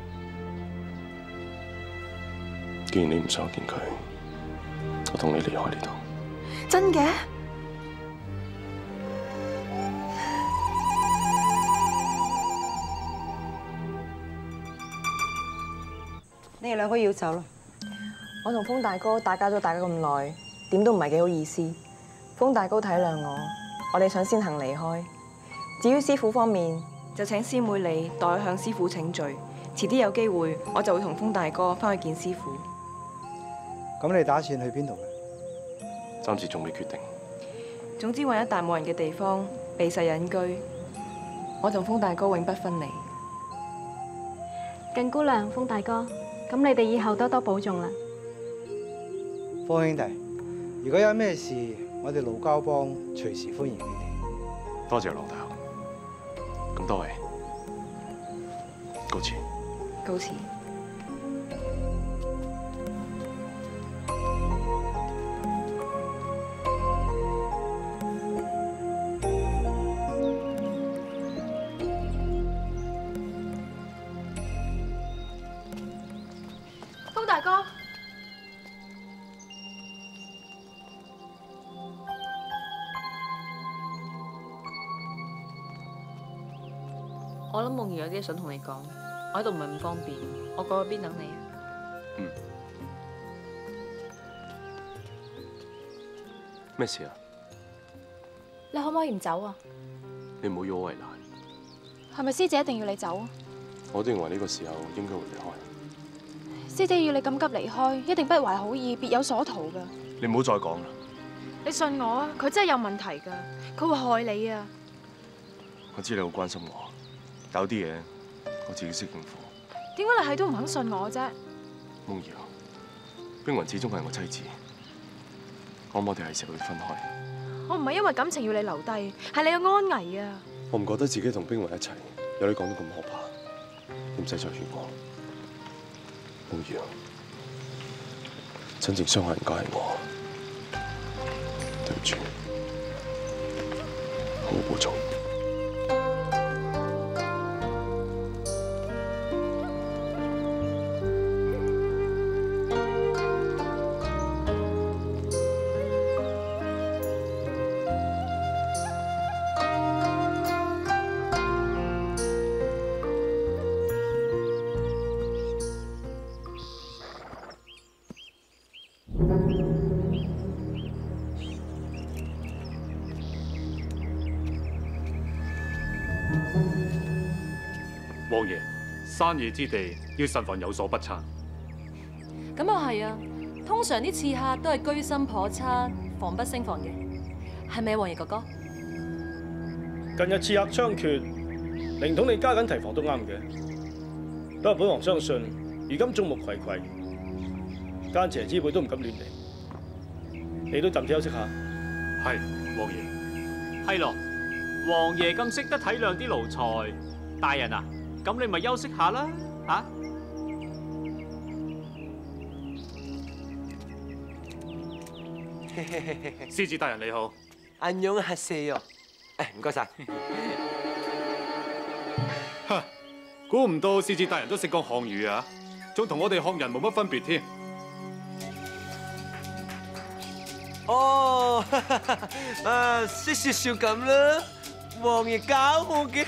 既然你唔想見佢，我同你離開呢度。 真嘅？ 你哋兩個要走啦。 我同風大哥打交咗大家咁耐，點都唔係幾好意思。風大哥體諒我，我哋想先行離開。至於師傅方面，就請師妹你代我向師傅請罪。遲啲有機會，我就會同風大哥翻去見師傅。 咁你打算去邊度？ 暫時仲未決定。 總之揾一笪冇人嘅地方，避世隱居。我同風大哥永不分離。 靳姑娘、風大哥，咁你哋以後多多保重啦。 方兄弟，如果有咩事，我哋勞交幫隨時歡迎你哋。 多謝老頭。咁多位，告辭。 告辭。 風大哥。 我諗夢兒有啲嘢想同你講，我喺度唔係咁方便，我過去邊等你啊。 嗯。咩事啊？ 你可唔可以唔走啊？ 你唔好以我為難。 係咪師姐一定要你走啊？ 我都認為呢個時候應該會離開。 師姐要你咁急離開，一定不懷好意，別有所圖㗎。 你唔好再講啦。 你信我啊，佢真係有問題㗎，佢會害你啊！ 我知你好關心我。有啲嘢我自己識應付。 點解你係都唔肯信我啫？ 夢兒啊，冰雲始終係我妻子，可唔可以係時候要分開？ 我唔係因為感情要你留低，係你嘅安危啊！ 我唔覺得自己同冰雲一齊有你講到咁可怕，你唔使再勸我。夢兒啊，真正傷害人家係我，對唔住，好好保重。 王爺，山野之地要慎防有所不測。 咁又係啊，通常啲刺客都係居心叵測，防不勝防嘅，係咪啊，王爺哥哥？ 近日刺客猖獗，凌統你加緊提防都啱嘅。不過本王相信，如今眾目睽睽，奸邪之輩都唔敢亂嚟，你都暫時休息下。 係，王爺。 係咯，王爺咁識得體諒啲奴才，大人啊！咁你咪休息下啦，嚇！ 獅子大人你好， 安妞哈塞喲，誒唔該晒。 哈！估唔到獅子大人都識講漢語啊，仲同我哋漢人冇乜分別添。 哦，啊，識少少咁啦。王爺搞我嘅，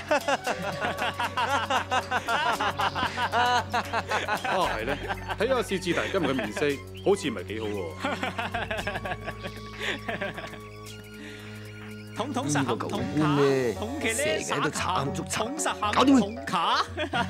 哦係咧，睇下獅子大人今日嘅面色，好似唔係幾好喎。 統統實合統卡，統騎咧成日都插眼捉插， 統實合搞掂統卡。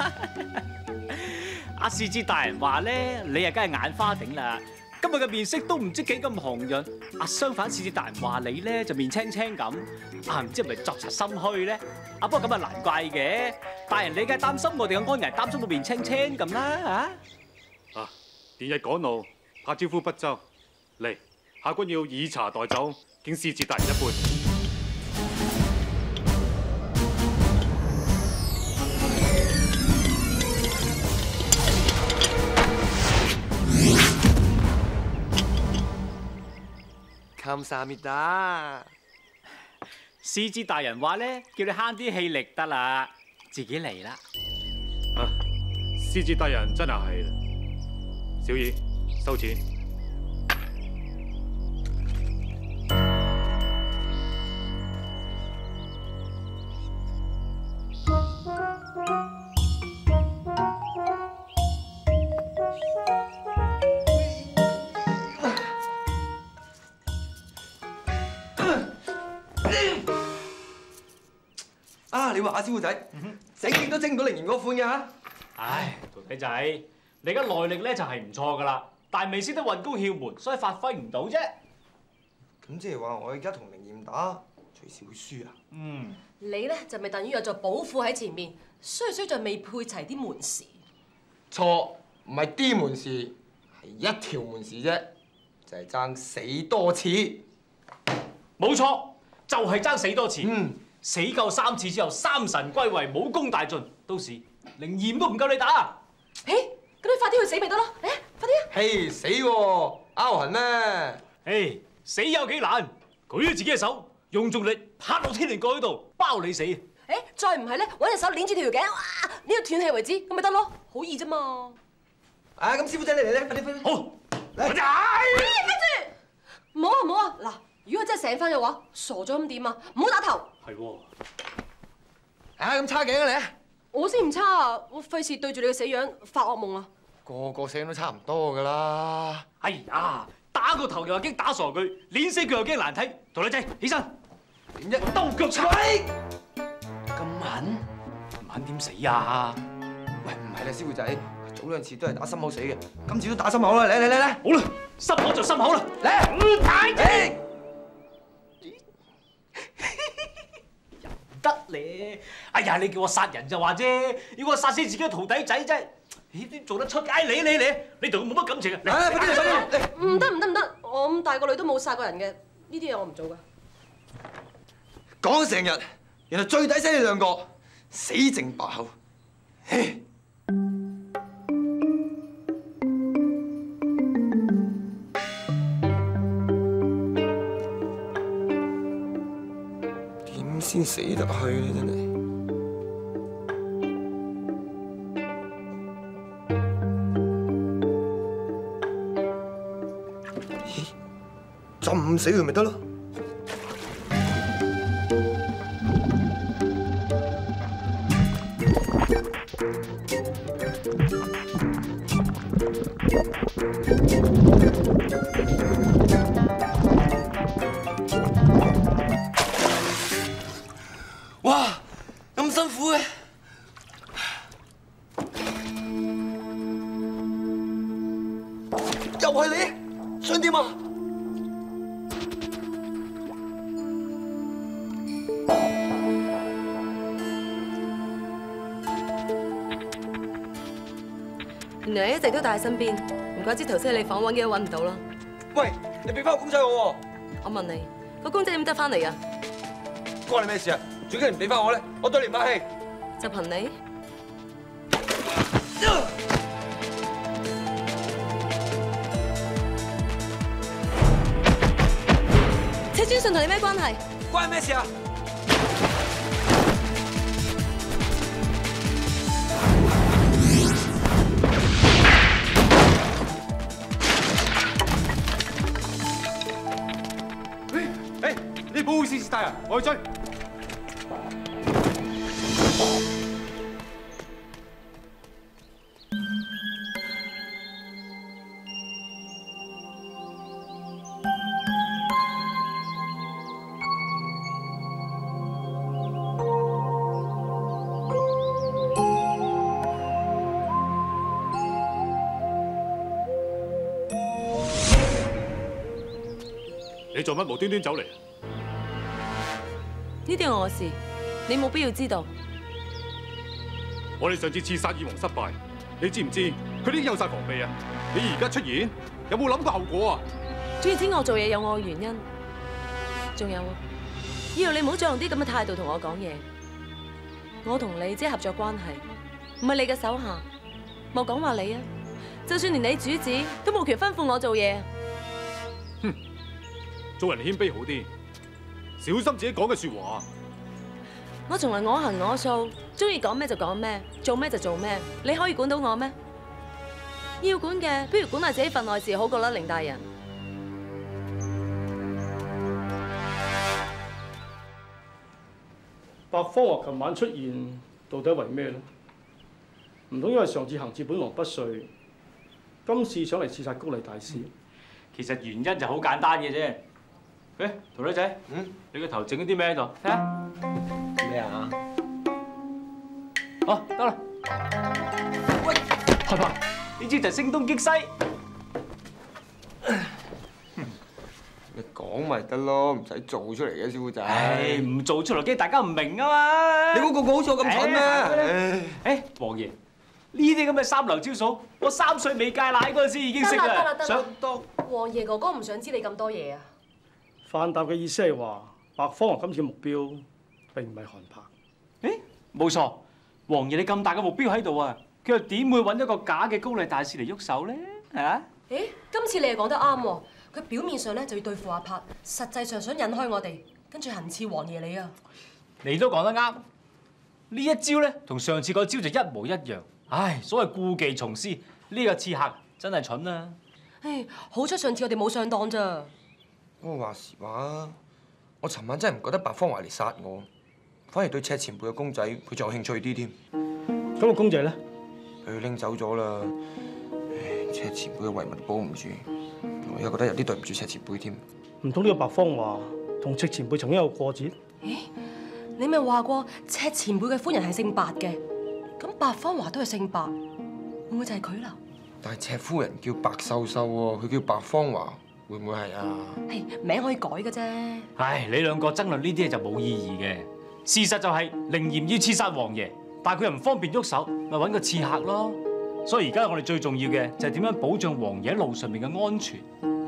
阿獅子大人話咧，你啊梗係眼花頂啦。今日嘅面色都唔知幾咁紅潤，啊相反，獅子大人話你咧就面青青咁，啊唔知係咪作賊心虛咧？啊不過咁啊難怪嘅，大人你梗係擔心我哋嘅安危，擔心到面青青咁啦嚇。 啊，連日趕路，怕招呼不周，嚟下官要以茶代酒，敬獅子大人一杯。 감사합니다。 獅子大人話咧，叫你慳啲氣力得啦，自己嚟啦。 啊，獅子大人真係係啦。小二，收錢。 啊！你話阿師傅仔，整極都整唔到凌賢嗰款嘅嚇。 唉，徒弟仔，你而家內力咧就係唔錯噶啦，但係未識得運功竅門，所以發揮唔到啫。 咁即係話我而家同凌賢打，隨時會輸啊？ 嗯。 你咧就咪等於有座寶庫喺前面，衰衰就未配齊啲門匙。 錯，唔係 D 門匙，係一條門匙啫，就係爭死多次。 冇錯，就係爭死多次。嗯，死夠三次之後，三神歸位，武功大進，到時靈驗都唔夠你打。 誒，咁你快啲去死咪得咯！嚟，快啲啊！ 嘿，死喎，拗痕咩？ 誒，死有幾難？舉咗自己嘅手，用重力拍落天靈蓋嗰度，包你死。誒， 再唔係咧，揾隻手捏住條頸，哇，呢個斷氣為止，咁咪得咯，好易啫嘛。 啊，咁師傅仔你嚟咧，快啲快啲。好，嚟。 跟住，唔好啊唔好啊！嗱，如果真係醒翻嘅話，傻咗咁點啊？唔好打頭。 係喎。 啊，咁叉頸啊你？ 我先唔差啊！我費事對住你嘅死樣發惡夢啊！ 個個死都差唔多噶啦。 哎呀，打個頭又話驚打傻佢，碾死佢又驚難睇。徒弟仔，起身。點啫？兜腳踩。咁狠？唔狠點死啊？ 喂，唔係啦，師傅仔，早兩次都係打心口死嘅，今次都打心口啦！嚟嚟嚟嚟！ 好啦，心口就心口啦。 嚟，踩正。 得咧！哎呀，你叫我殺人就話啫，要我殺死自己嘅徒弟仔真係，咦都做得出？哎，你你你，你同佢冇乜感情啊！ 嚟，快啲嚟！ 唔得唔得唔得，我咁大個女都冇殺過人嘅，呢啲嘢我唔做噶。 講咗成日，原來最抵死你兩個，死剩把口。嘿！點先死得去咧？真係。咦？浸死佢咪得咯？哇！咁辛苦嘅，又係你，想點啊？ 原來你一直都帶喺身邊，唔怪之頭先喺你房揾嘅都揾唔到啦。 喂，你俾翻個公仔我喎！ 我問你，個公仔點得翻嚟啊？ 關你咩事啊？最緊唔俾翻我咧，我對你唔客氣。 就憑你？赤尊信同你咩關係？ 關你咩事啊？ 誒，你保護師師大人，我去追。 你做乜無端端走嚟啊？ 呢啲係我嘅事，你冇必要知道。 我哋上次刺殺二王失敗，你知唔知佢哋已經有晒防備啊？你而家出現，有冇諗過後果啊？ 總言之，我做嘢有我嘅原因。仲有啊，以後你唔好再用啲咁嘅態度同我講嘢。我同你即係合作關係，唔係你嘅手下。莫講話你啊，就算連你主子都冇權吩咐我做嘢。 哼，做人謙卑好啲，小心自己講嘅說話。 我從來我行我素，中意講咩就講咩，做咩就做咩，你可以管到我咩？要管嘅，不如管下自己份內事好過啦，凌大人。 白芳華琴晚出現，到底為咩呢？唔通因為上次行刺本王不遂，今次上嚟刺殺高麗大師？ 其實原因就好簡單嘅啫。誒，徒弟仔，嗯，你個頭整咗啲咩喺度？睇下。 咩啊？ 哦，得啦。喂，害怕？呢招就聲東擊西。 你講咪得咯，唔使做出嚟嘅，師傅仔。 唉，唔做出嚟驚大家唔明啊嘛。 你估個個好似我咁蠢咩？ 誒，王爺， 呢啲咁嘅三流招數，我三歲未戒奶嗰陣時已經識得啦得啦啦。 得啦想王爺哥哥唔想知你咁多嘢啊！ 范達嘅意思係話，白方華今次嘅目標並唔係韓柏。 誒，冇錯，王爺你咁大嘅目標喺度啊，佢又點會揾一個假嘅高麗大使嚟喐手咧？啊？ 誒，今次你又講得啱喎，佢表面上咧就要對付阿柏，實際上想引開我哋，跟住行刺王爺你啊！ 你都講得啱，呢一招咧同上次嗰招就一模一樣。唉，所謂故技重施，呢個刺客真係蠢啊！ 唉，好彩上次我哋冇上當咋。 不過話時話，我尋晚真係唔覺得白方華嚟殺我，反而對赤前輩嘅公仔佢仲有興趣啲添。 咁個公仔咧？ 佢拎走咗啦。唉，赤前輩嘅遺物保唔住，我又覺得有啲對唔住赤前輩添。 唔通呢個白方華同赤前輩曾經有過節？ 誒，你咪話過赤前輩嘅夫人係姓白嘅，咁白方華都係姓白，會唔會就係佢啦？ 但係赤夫人叫白秀秀喎，佢叫白方華，會唔會係啊？ 係名可以改嘅啫。 唉，你兩個爭論呢啲嘢就冇意義嘅。事實就係凌嚴要刺殺王爺，但係佢又唔方便喐手，咪揾個刺客咯。所以而家我哋最重要嘅就係點樣保障王爺喺路上面嘅安全。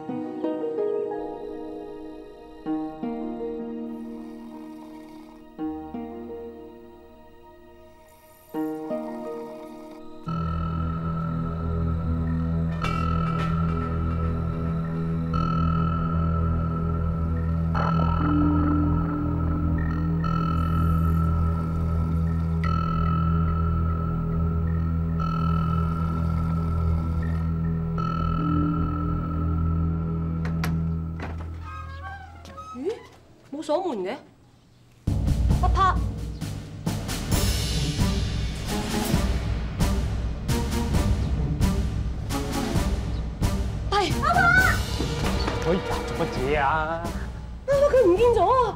冇鎖門嘅，阿柏，係阿柏， 哎呀，做乜嘢啊？ 阿柏佢唔見咗啊！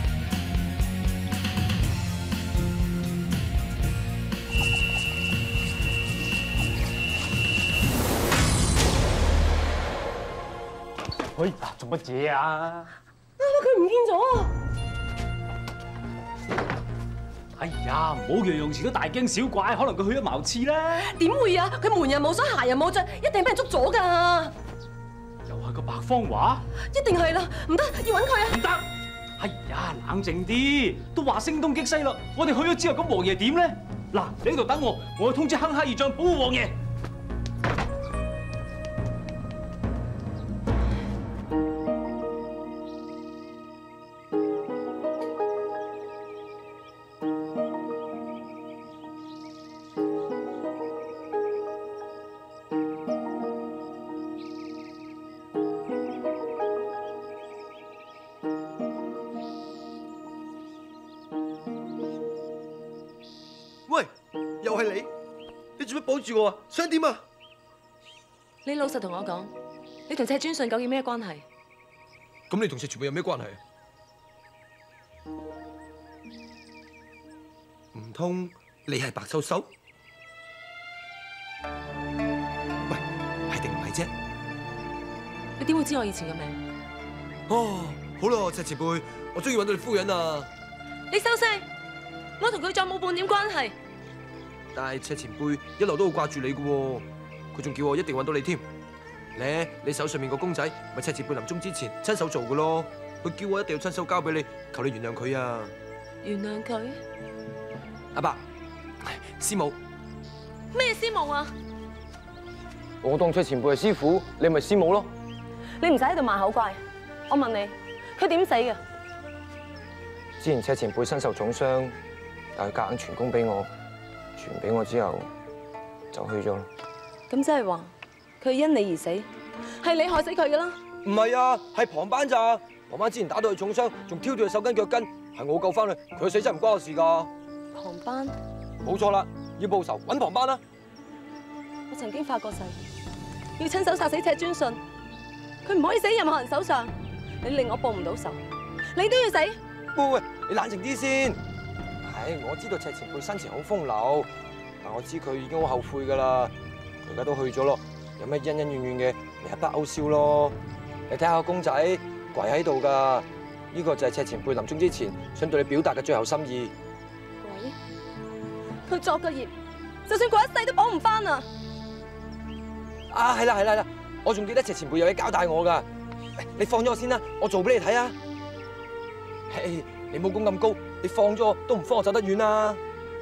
哎呀，做乜嘢啊？ 佢唔見咗啊！ 哎呀，唔好樣樣事都大驚小怪，可能佢去咗茅廁啦。 點會啊？佢門又冇鎖，鞋又冇着，一定俾人捉咗㗎！ 又係個白方華？ 一定係啦，唔得，要揾佢啊！ 唔得！哎呀，冷靜啲，都話聲東擊西啦，我哋去咗之後，咁王爺點咧？嗱，你喺度等我，我去通知亨克二將保護王爺。 喂，又係你，你做乜保住我啊？想點啊？ 你老實同我講，你同赤尊信究竟咩關係？ 咁你同赤前輩有咩關係啊？唔通你係白秀秀？喂，係定唔係啫？ 你點會知我以前嘅名？ 哦，好啦，赤前輩，我終於揾到你夫人啦！ 你收聲！我同佢再冇半點關係。 但係赤前輩一路都好掛住你嘅喎，佢仲叫我一定揾到你添。咧，你手上面個公仔咪赤前輩臨終之前親手做嘅咯，佢叫我一定要親手交俾你，求你原諒佢啊！ 原諒佢？ 阿伯，師母， 咩師母啊？ 我當赤前輩係師傅，你咪師母咯。 你唔使喺度賣口怪，我問你，佢點死嘅？ 之前赤前輩身受重傷，但係夾硬傳功俾我，傳俾我之後就去咗啦。 咁即係話佢因你而死，係你害死佢噶啦？ 唔係啊，係旁班咋？旁班之前打到佢重傷，仲挑住佢手筋腳筋，係我救翻佢，佢死真唔關我事噶。 旁班？ 冇錯啦，要報仇揾旁班啦。 我曾經發過誓，要親手殺死赤尊信，佢唔可以死喺任何人手上。你令我報唔到仇，你都要死。 喂喂，你冷靜啲先。係，我知道赤前輩生前好風流，但我知佢已經好後悔噶啦。佢而家都去咗咯，有咩恩恩怨怨嘅，咪一筆勾銷咯。你睇下個公仔跪喺度噶，呢個就係赤前輩臨終之前想對你表達嘅最後心意。 鬼！佢作嘅孽， 就算過一世都綁唔翻啊！ 啊，係啦係啦係啦，我仲記得謝前輩有嘢交代我㗎。你放咗我先啦，我做俾你睇啊！嘿，你武功咁高，你放咗我都唔放我走得遠啦。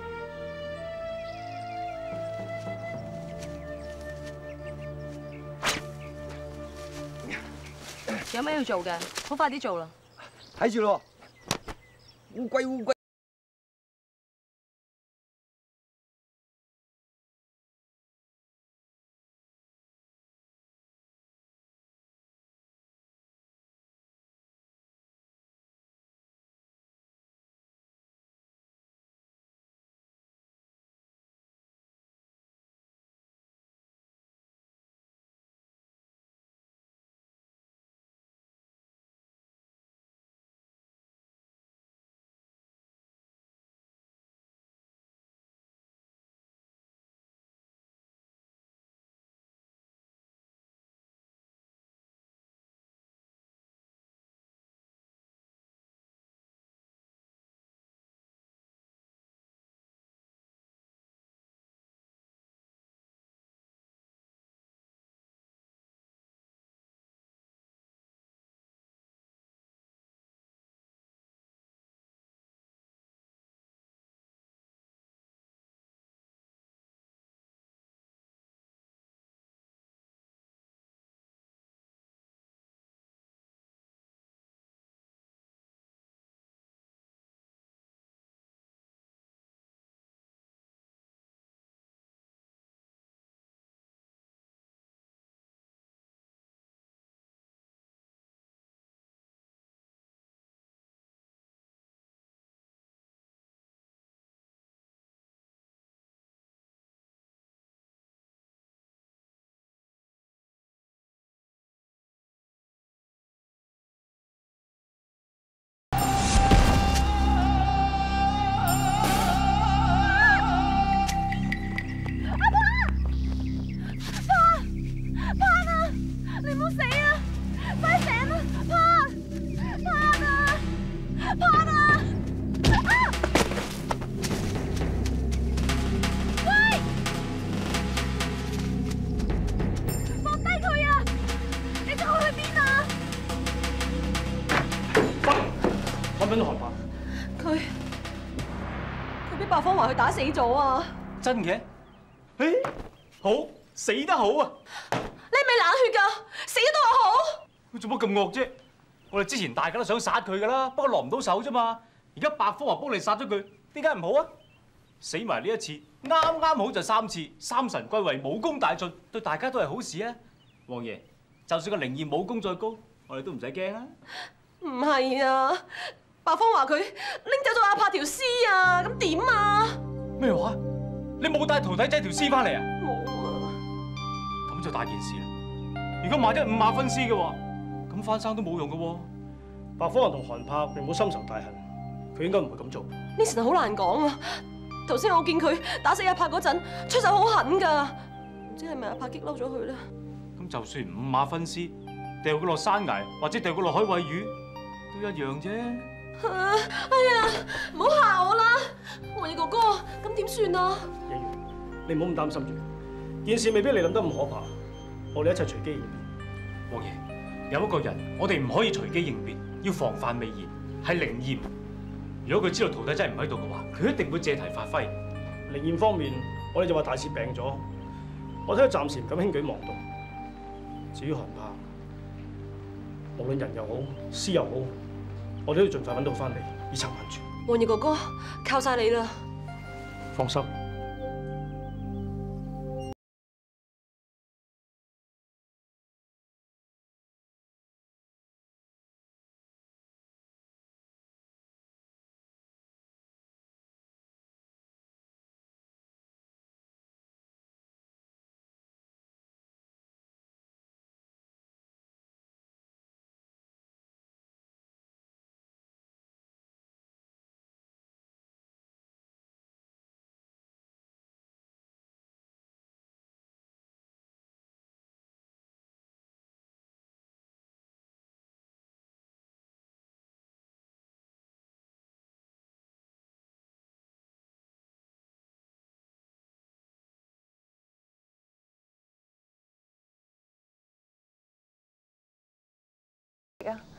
有咩要做嘅？好快啲做啦！ 睇住咯，烏龜烏龜。 揾到韓伯， 佢佢俾白方華佢打死咗啊！ 真嘅？誒，好死得好啊！ 你係咪冷血㗎？死都話好。 佢做乜咁惡啫？我哋之前大家都想殺佢㗎啦，不過落唔到手啫嘛。而家白方華幫你殺咗佢，點解唔好啊？死埋呢一次，啱啱好就三次，三神歸位，武功大進，對大家都係好事啊！王爺，就算個靈驗武功再高，我哋都唔使驚啊！ 唔係啊！白方華佢拎走咗阿柏條屍啊！咁點啊？ 咩話？你冇帶徒弟仔條屍翻嚟啊？ 冇啊！ 咁就大件事啦！如果萬一五馬分屍嘅話，咁翻生都冇用嘅喎。 白方華同韓柏並冇深仇大恨，佢應該唔會咁做。 呢時好難講啊！頭先我見佢打死阿柏嗰陣，出手好狠㗎，唔知係咪阿柏激嬲咗佢咧？ 咁就算五馬分屍，掉佢落山崖或者掉佢落海餵魚，都一樣啫。 哎呀，唔好嚇我啦，王爺哥哥，咁點算啊？ 盈盈，你唔好咁擔心住，件事未必你諗得咁可怕，我哋一齊隨機應變。 王爺，有一個人我哋唔可以隨機應變，要防範未然，係靈驗。如果佢知道徒弟真係唔喺度嘅話，佢一定會借題發揮。 靈驗方面，我哋就話大師病咗，我睇佢暫時唔敢輕舉妄動。至於韓柏，無論人又好，屍又好，我哋都要盡快揾到翻嚟，以尋問住。 王爺哥哥，靠晒你啦！ 放心。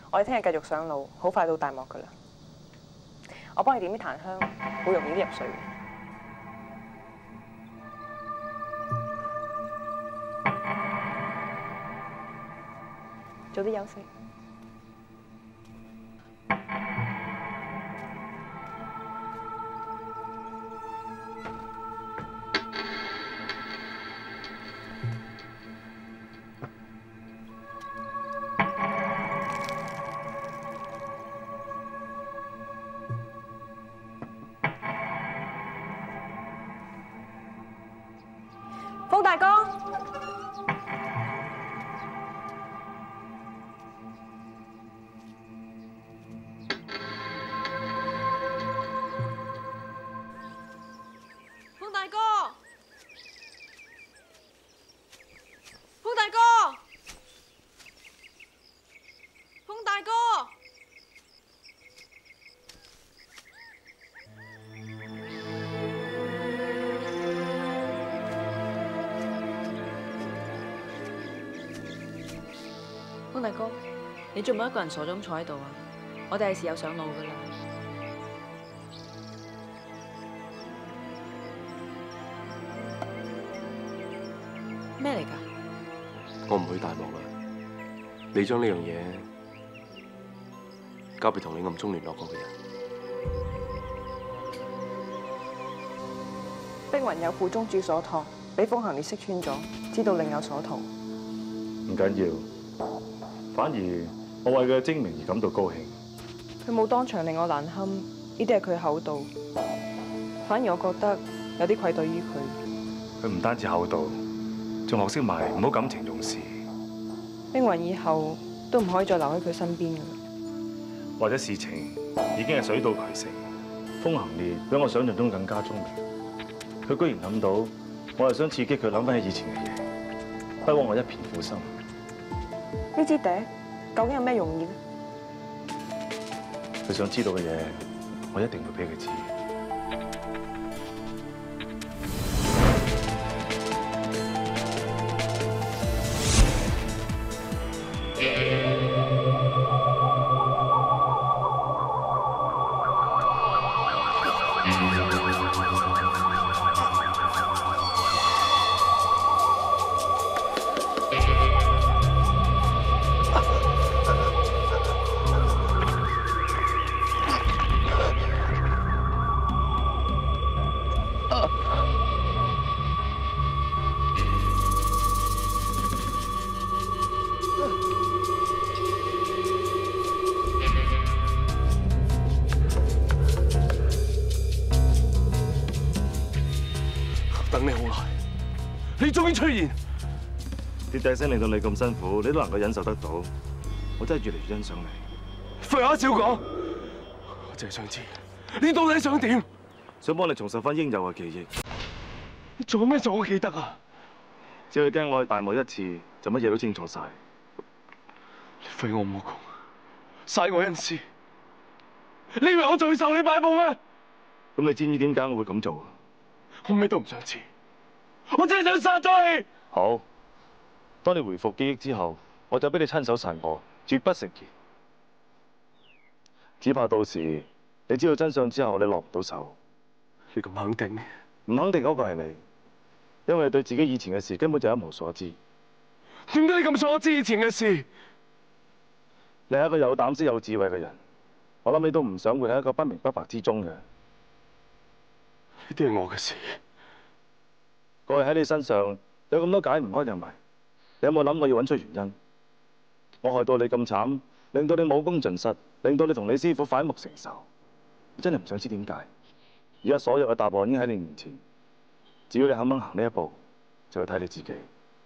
我哋聽日繼續上路，好快到大幕噶啦。我幫你點啲檀香，會容易啲入睡。早啲休息。風大哥， 風大哥，風大哥，風大哥。風大哥，你做乜一個人傻咗咁坐喺度啊？我哋係時候上路噶啦。咩嚟㗎？ 我唔去大幕啦。你將呢樣嘢交俾同你暗中聯絡過嘅人。 碧雲有副宗主所託，俾風行烈識穿咗，知道另有所圖。 唔緊要。反而我為佢嘅精明而感到高興。 佢冇當場令我難堪，呢啲係佢厚道。反而我覺得有啲愧對於佢。 佢唔單止厚道，仲學識埋唔好感情用事。 冰雲以後都唔可以再留喺佢身邊㗎啦。 或者事情已經係水到渠成，風行烈比我想象中更加聰明。佢居然諗到我係想刺激佢諗翻起以前嘅嘢，不枉我一片苦心。 呢支笛究竟有咩用意呢？ 佢想知道嘅嘢，我一定會俾佢知。 等你好耐，你終於出現。 啲笛聲令到你咁辛苦，你都能夠忍受得到，我真係越嚟越欣賞你。 廢話少講，我淨係想知你到底想點？ 想幫你重拾翻應有嘅記憶。 你做咩做我記得啊？ 只係驚我大幕一次就乜嘢都清楚晒。 你廢我唔好講，嘥我恩師。你以為我仲會受你擺布咩？ 咁你知唔知點解我會咁做？ 我咩都唔想知，我真係想殺咗你。 好，當你回復記憶之後，我就俾你親手殺我，絕不成言。只怕到時你知道真相之後，你落唔到手。 你咁肯定？ 唔肯定嗰個係你，因為你對自己以前嘅事根本就一無所知。 點解你咁想我知以前嘅事？ 你係一個有膽識、有智慧嘅人，我諗你都唔想活喺一個不明不白之中嘅。呢啲係我嘅事。 過去喺你身上有咁多解唔開嘅謎，你有冇諗過要揾出原因？我害到你咁慘，令到你武功盡失，令到你同你師傅反目成仇，我真係唔想知點解。而家所有嘅答案已經喺你面前，只要你肯唔肯行呢一步，就要睇你自己。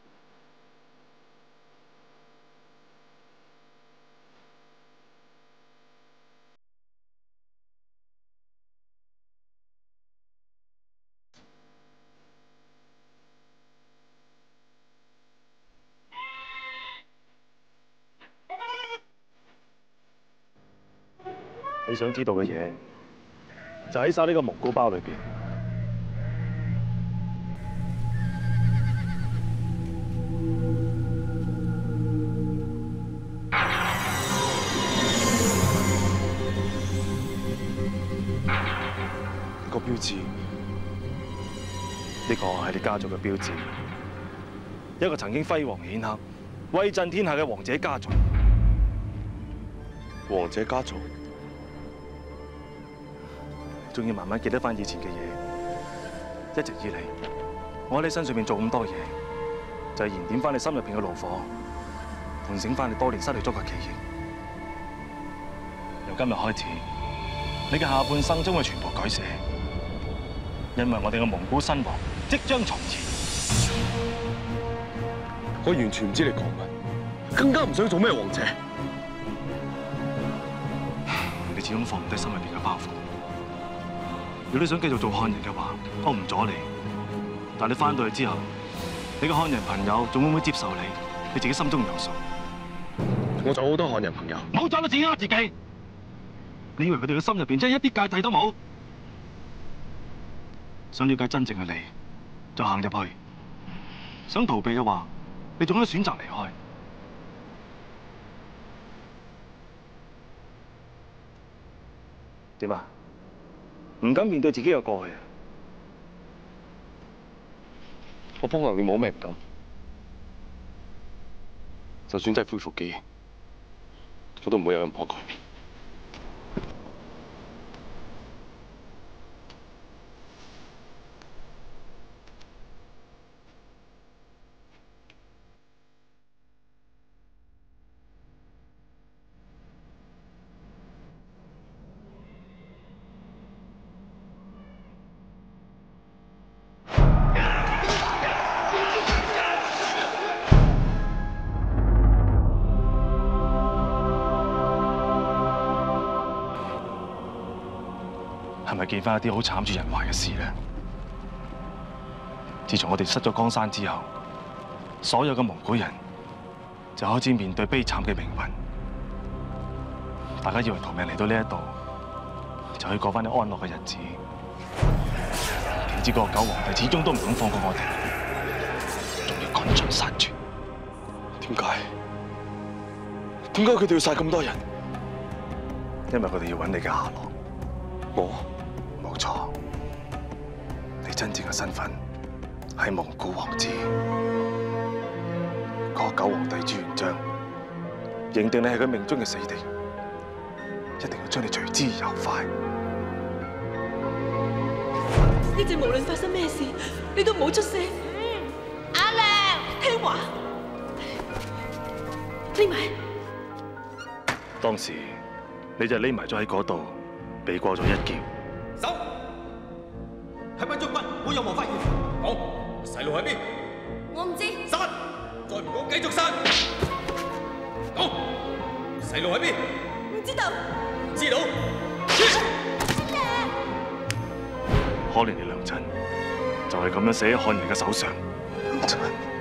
你想知道嘅嘢，就喺晒呢個蘑菇包裏邊。 知，呢個係你家族嘅標誌，一個曾經輝煌顯赫、威震天下嘅王者家族。 王者家族， 仲要慢慢記得翻以前嘅嘢。一直以嚟，我喺你身上面做咁多嘢，就係燃點翻你心入邊嘅怒火，喚醒翻你多年失去咗嘅記憶。由今日開始，你嘅下半生將會全部改寫，因為我哋嘅蒙古新王即將從前。 我完全唔知你講乜，更加唔想做咩王者。 你始終放唔低心入邊嘅包袱。如果你想繼續做漢人嘅話，我唔阻你。但你翻到去之後，你嘅漢人朋友仲會唔會接受你？你自己心中有數。 我仲有好多漢人朋友。 唔好再到自己呃自己。你以為佢哋嘅心入邊真係一啲芥蒂都冇？想了解真正嘅你，就行入去；想逃避嘅話，你仲可以選擇離開。點啊？唔敢面對自己嘅過去。 我幫人哋冇咩唔敢，就算真係恢復記憶，我都唔會有任何改變。 係咪見翻一啲好慘絕人寰嘅事咧？自從我哋失咗江山之後，所有嘅蒙古人就開始面對悲慘嘅命運。大家以為逃命嚟到呢一度，就可以過翻啲安樂嘅日子。點知嗰個狗皇帝始終都唔肯放過我哋，仲要趕盡殺絕。 點解？點解佢哋要殺咁多人？ 因為佢哋要揾你嘅下落。 我？ 冇錯，你真正嘅身份係蒙古王子。嗰個狗皇帝朱元璋認定你係佢命中嘅死敵，一定要將你除之而後快。 呢隻無論發生咩事，你都唔好出聲。嗯，阿亮，聽話，匿埋。 當時你就匿埋咗喺嗰度，避過咗一劫。 走！喺不足不，冇任何發現。講，細路喺邊？ 我唔知。 殺！再唔講，繼續殺！講，細路喺邊？ 唔知道。 知道。 可憐你娘親，就係咁樣死喺漢人嘅手上。娘親。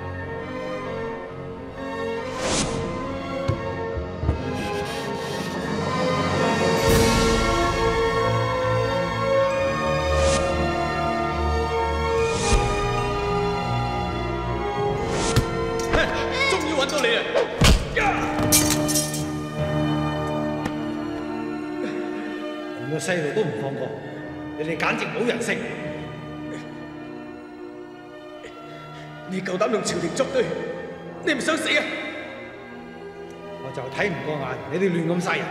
連個細路都唔放過，你哋簡直冇人性！ 你夠膽同朝廷作對，你唔想死啊？ 我就睇唔過眼，你哋亂咁殺人。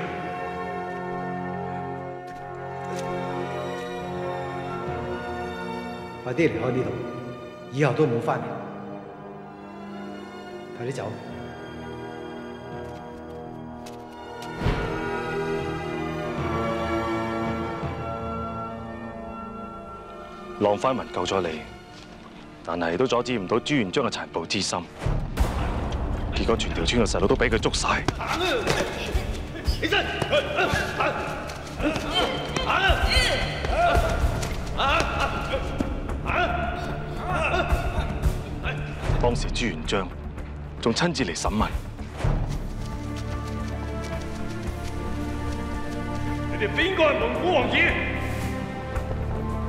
快啲離開呢度，以後都唔好翻嚟。快啲走！ 浪翻民救咗你，但係都阻止唔到朱元璋嘅殘暴之心。結果全條村嘅細路都俾佢捉晒。 起身！ 當時朱元璋仲親自嚟審問。 你哋邊個係蒙古王子？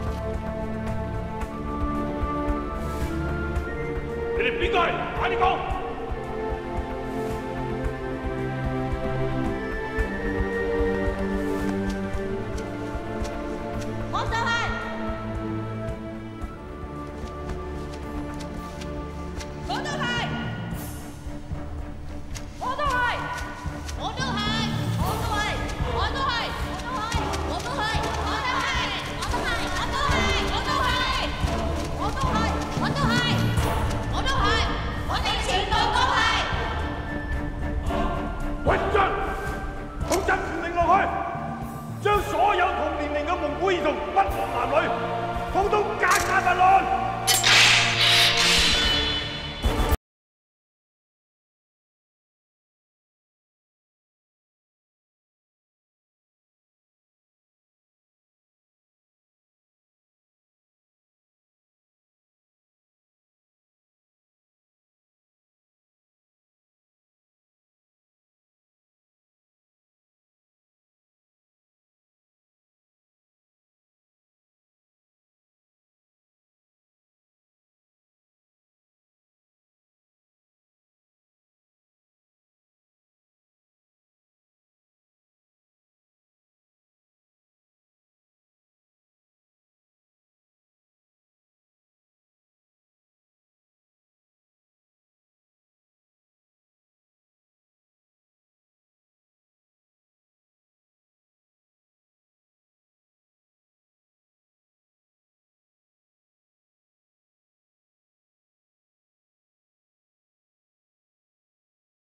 你哋邊個係？快啲講！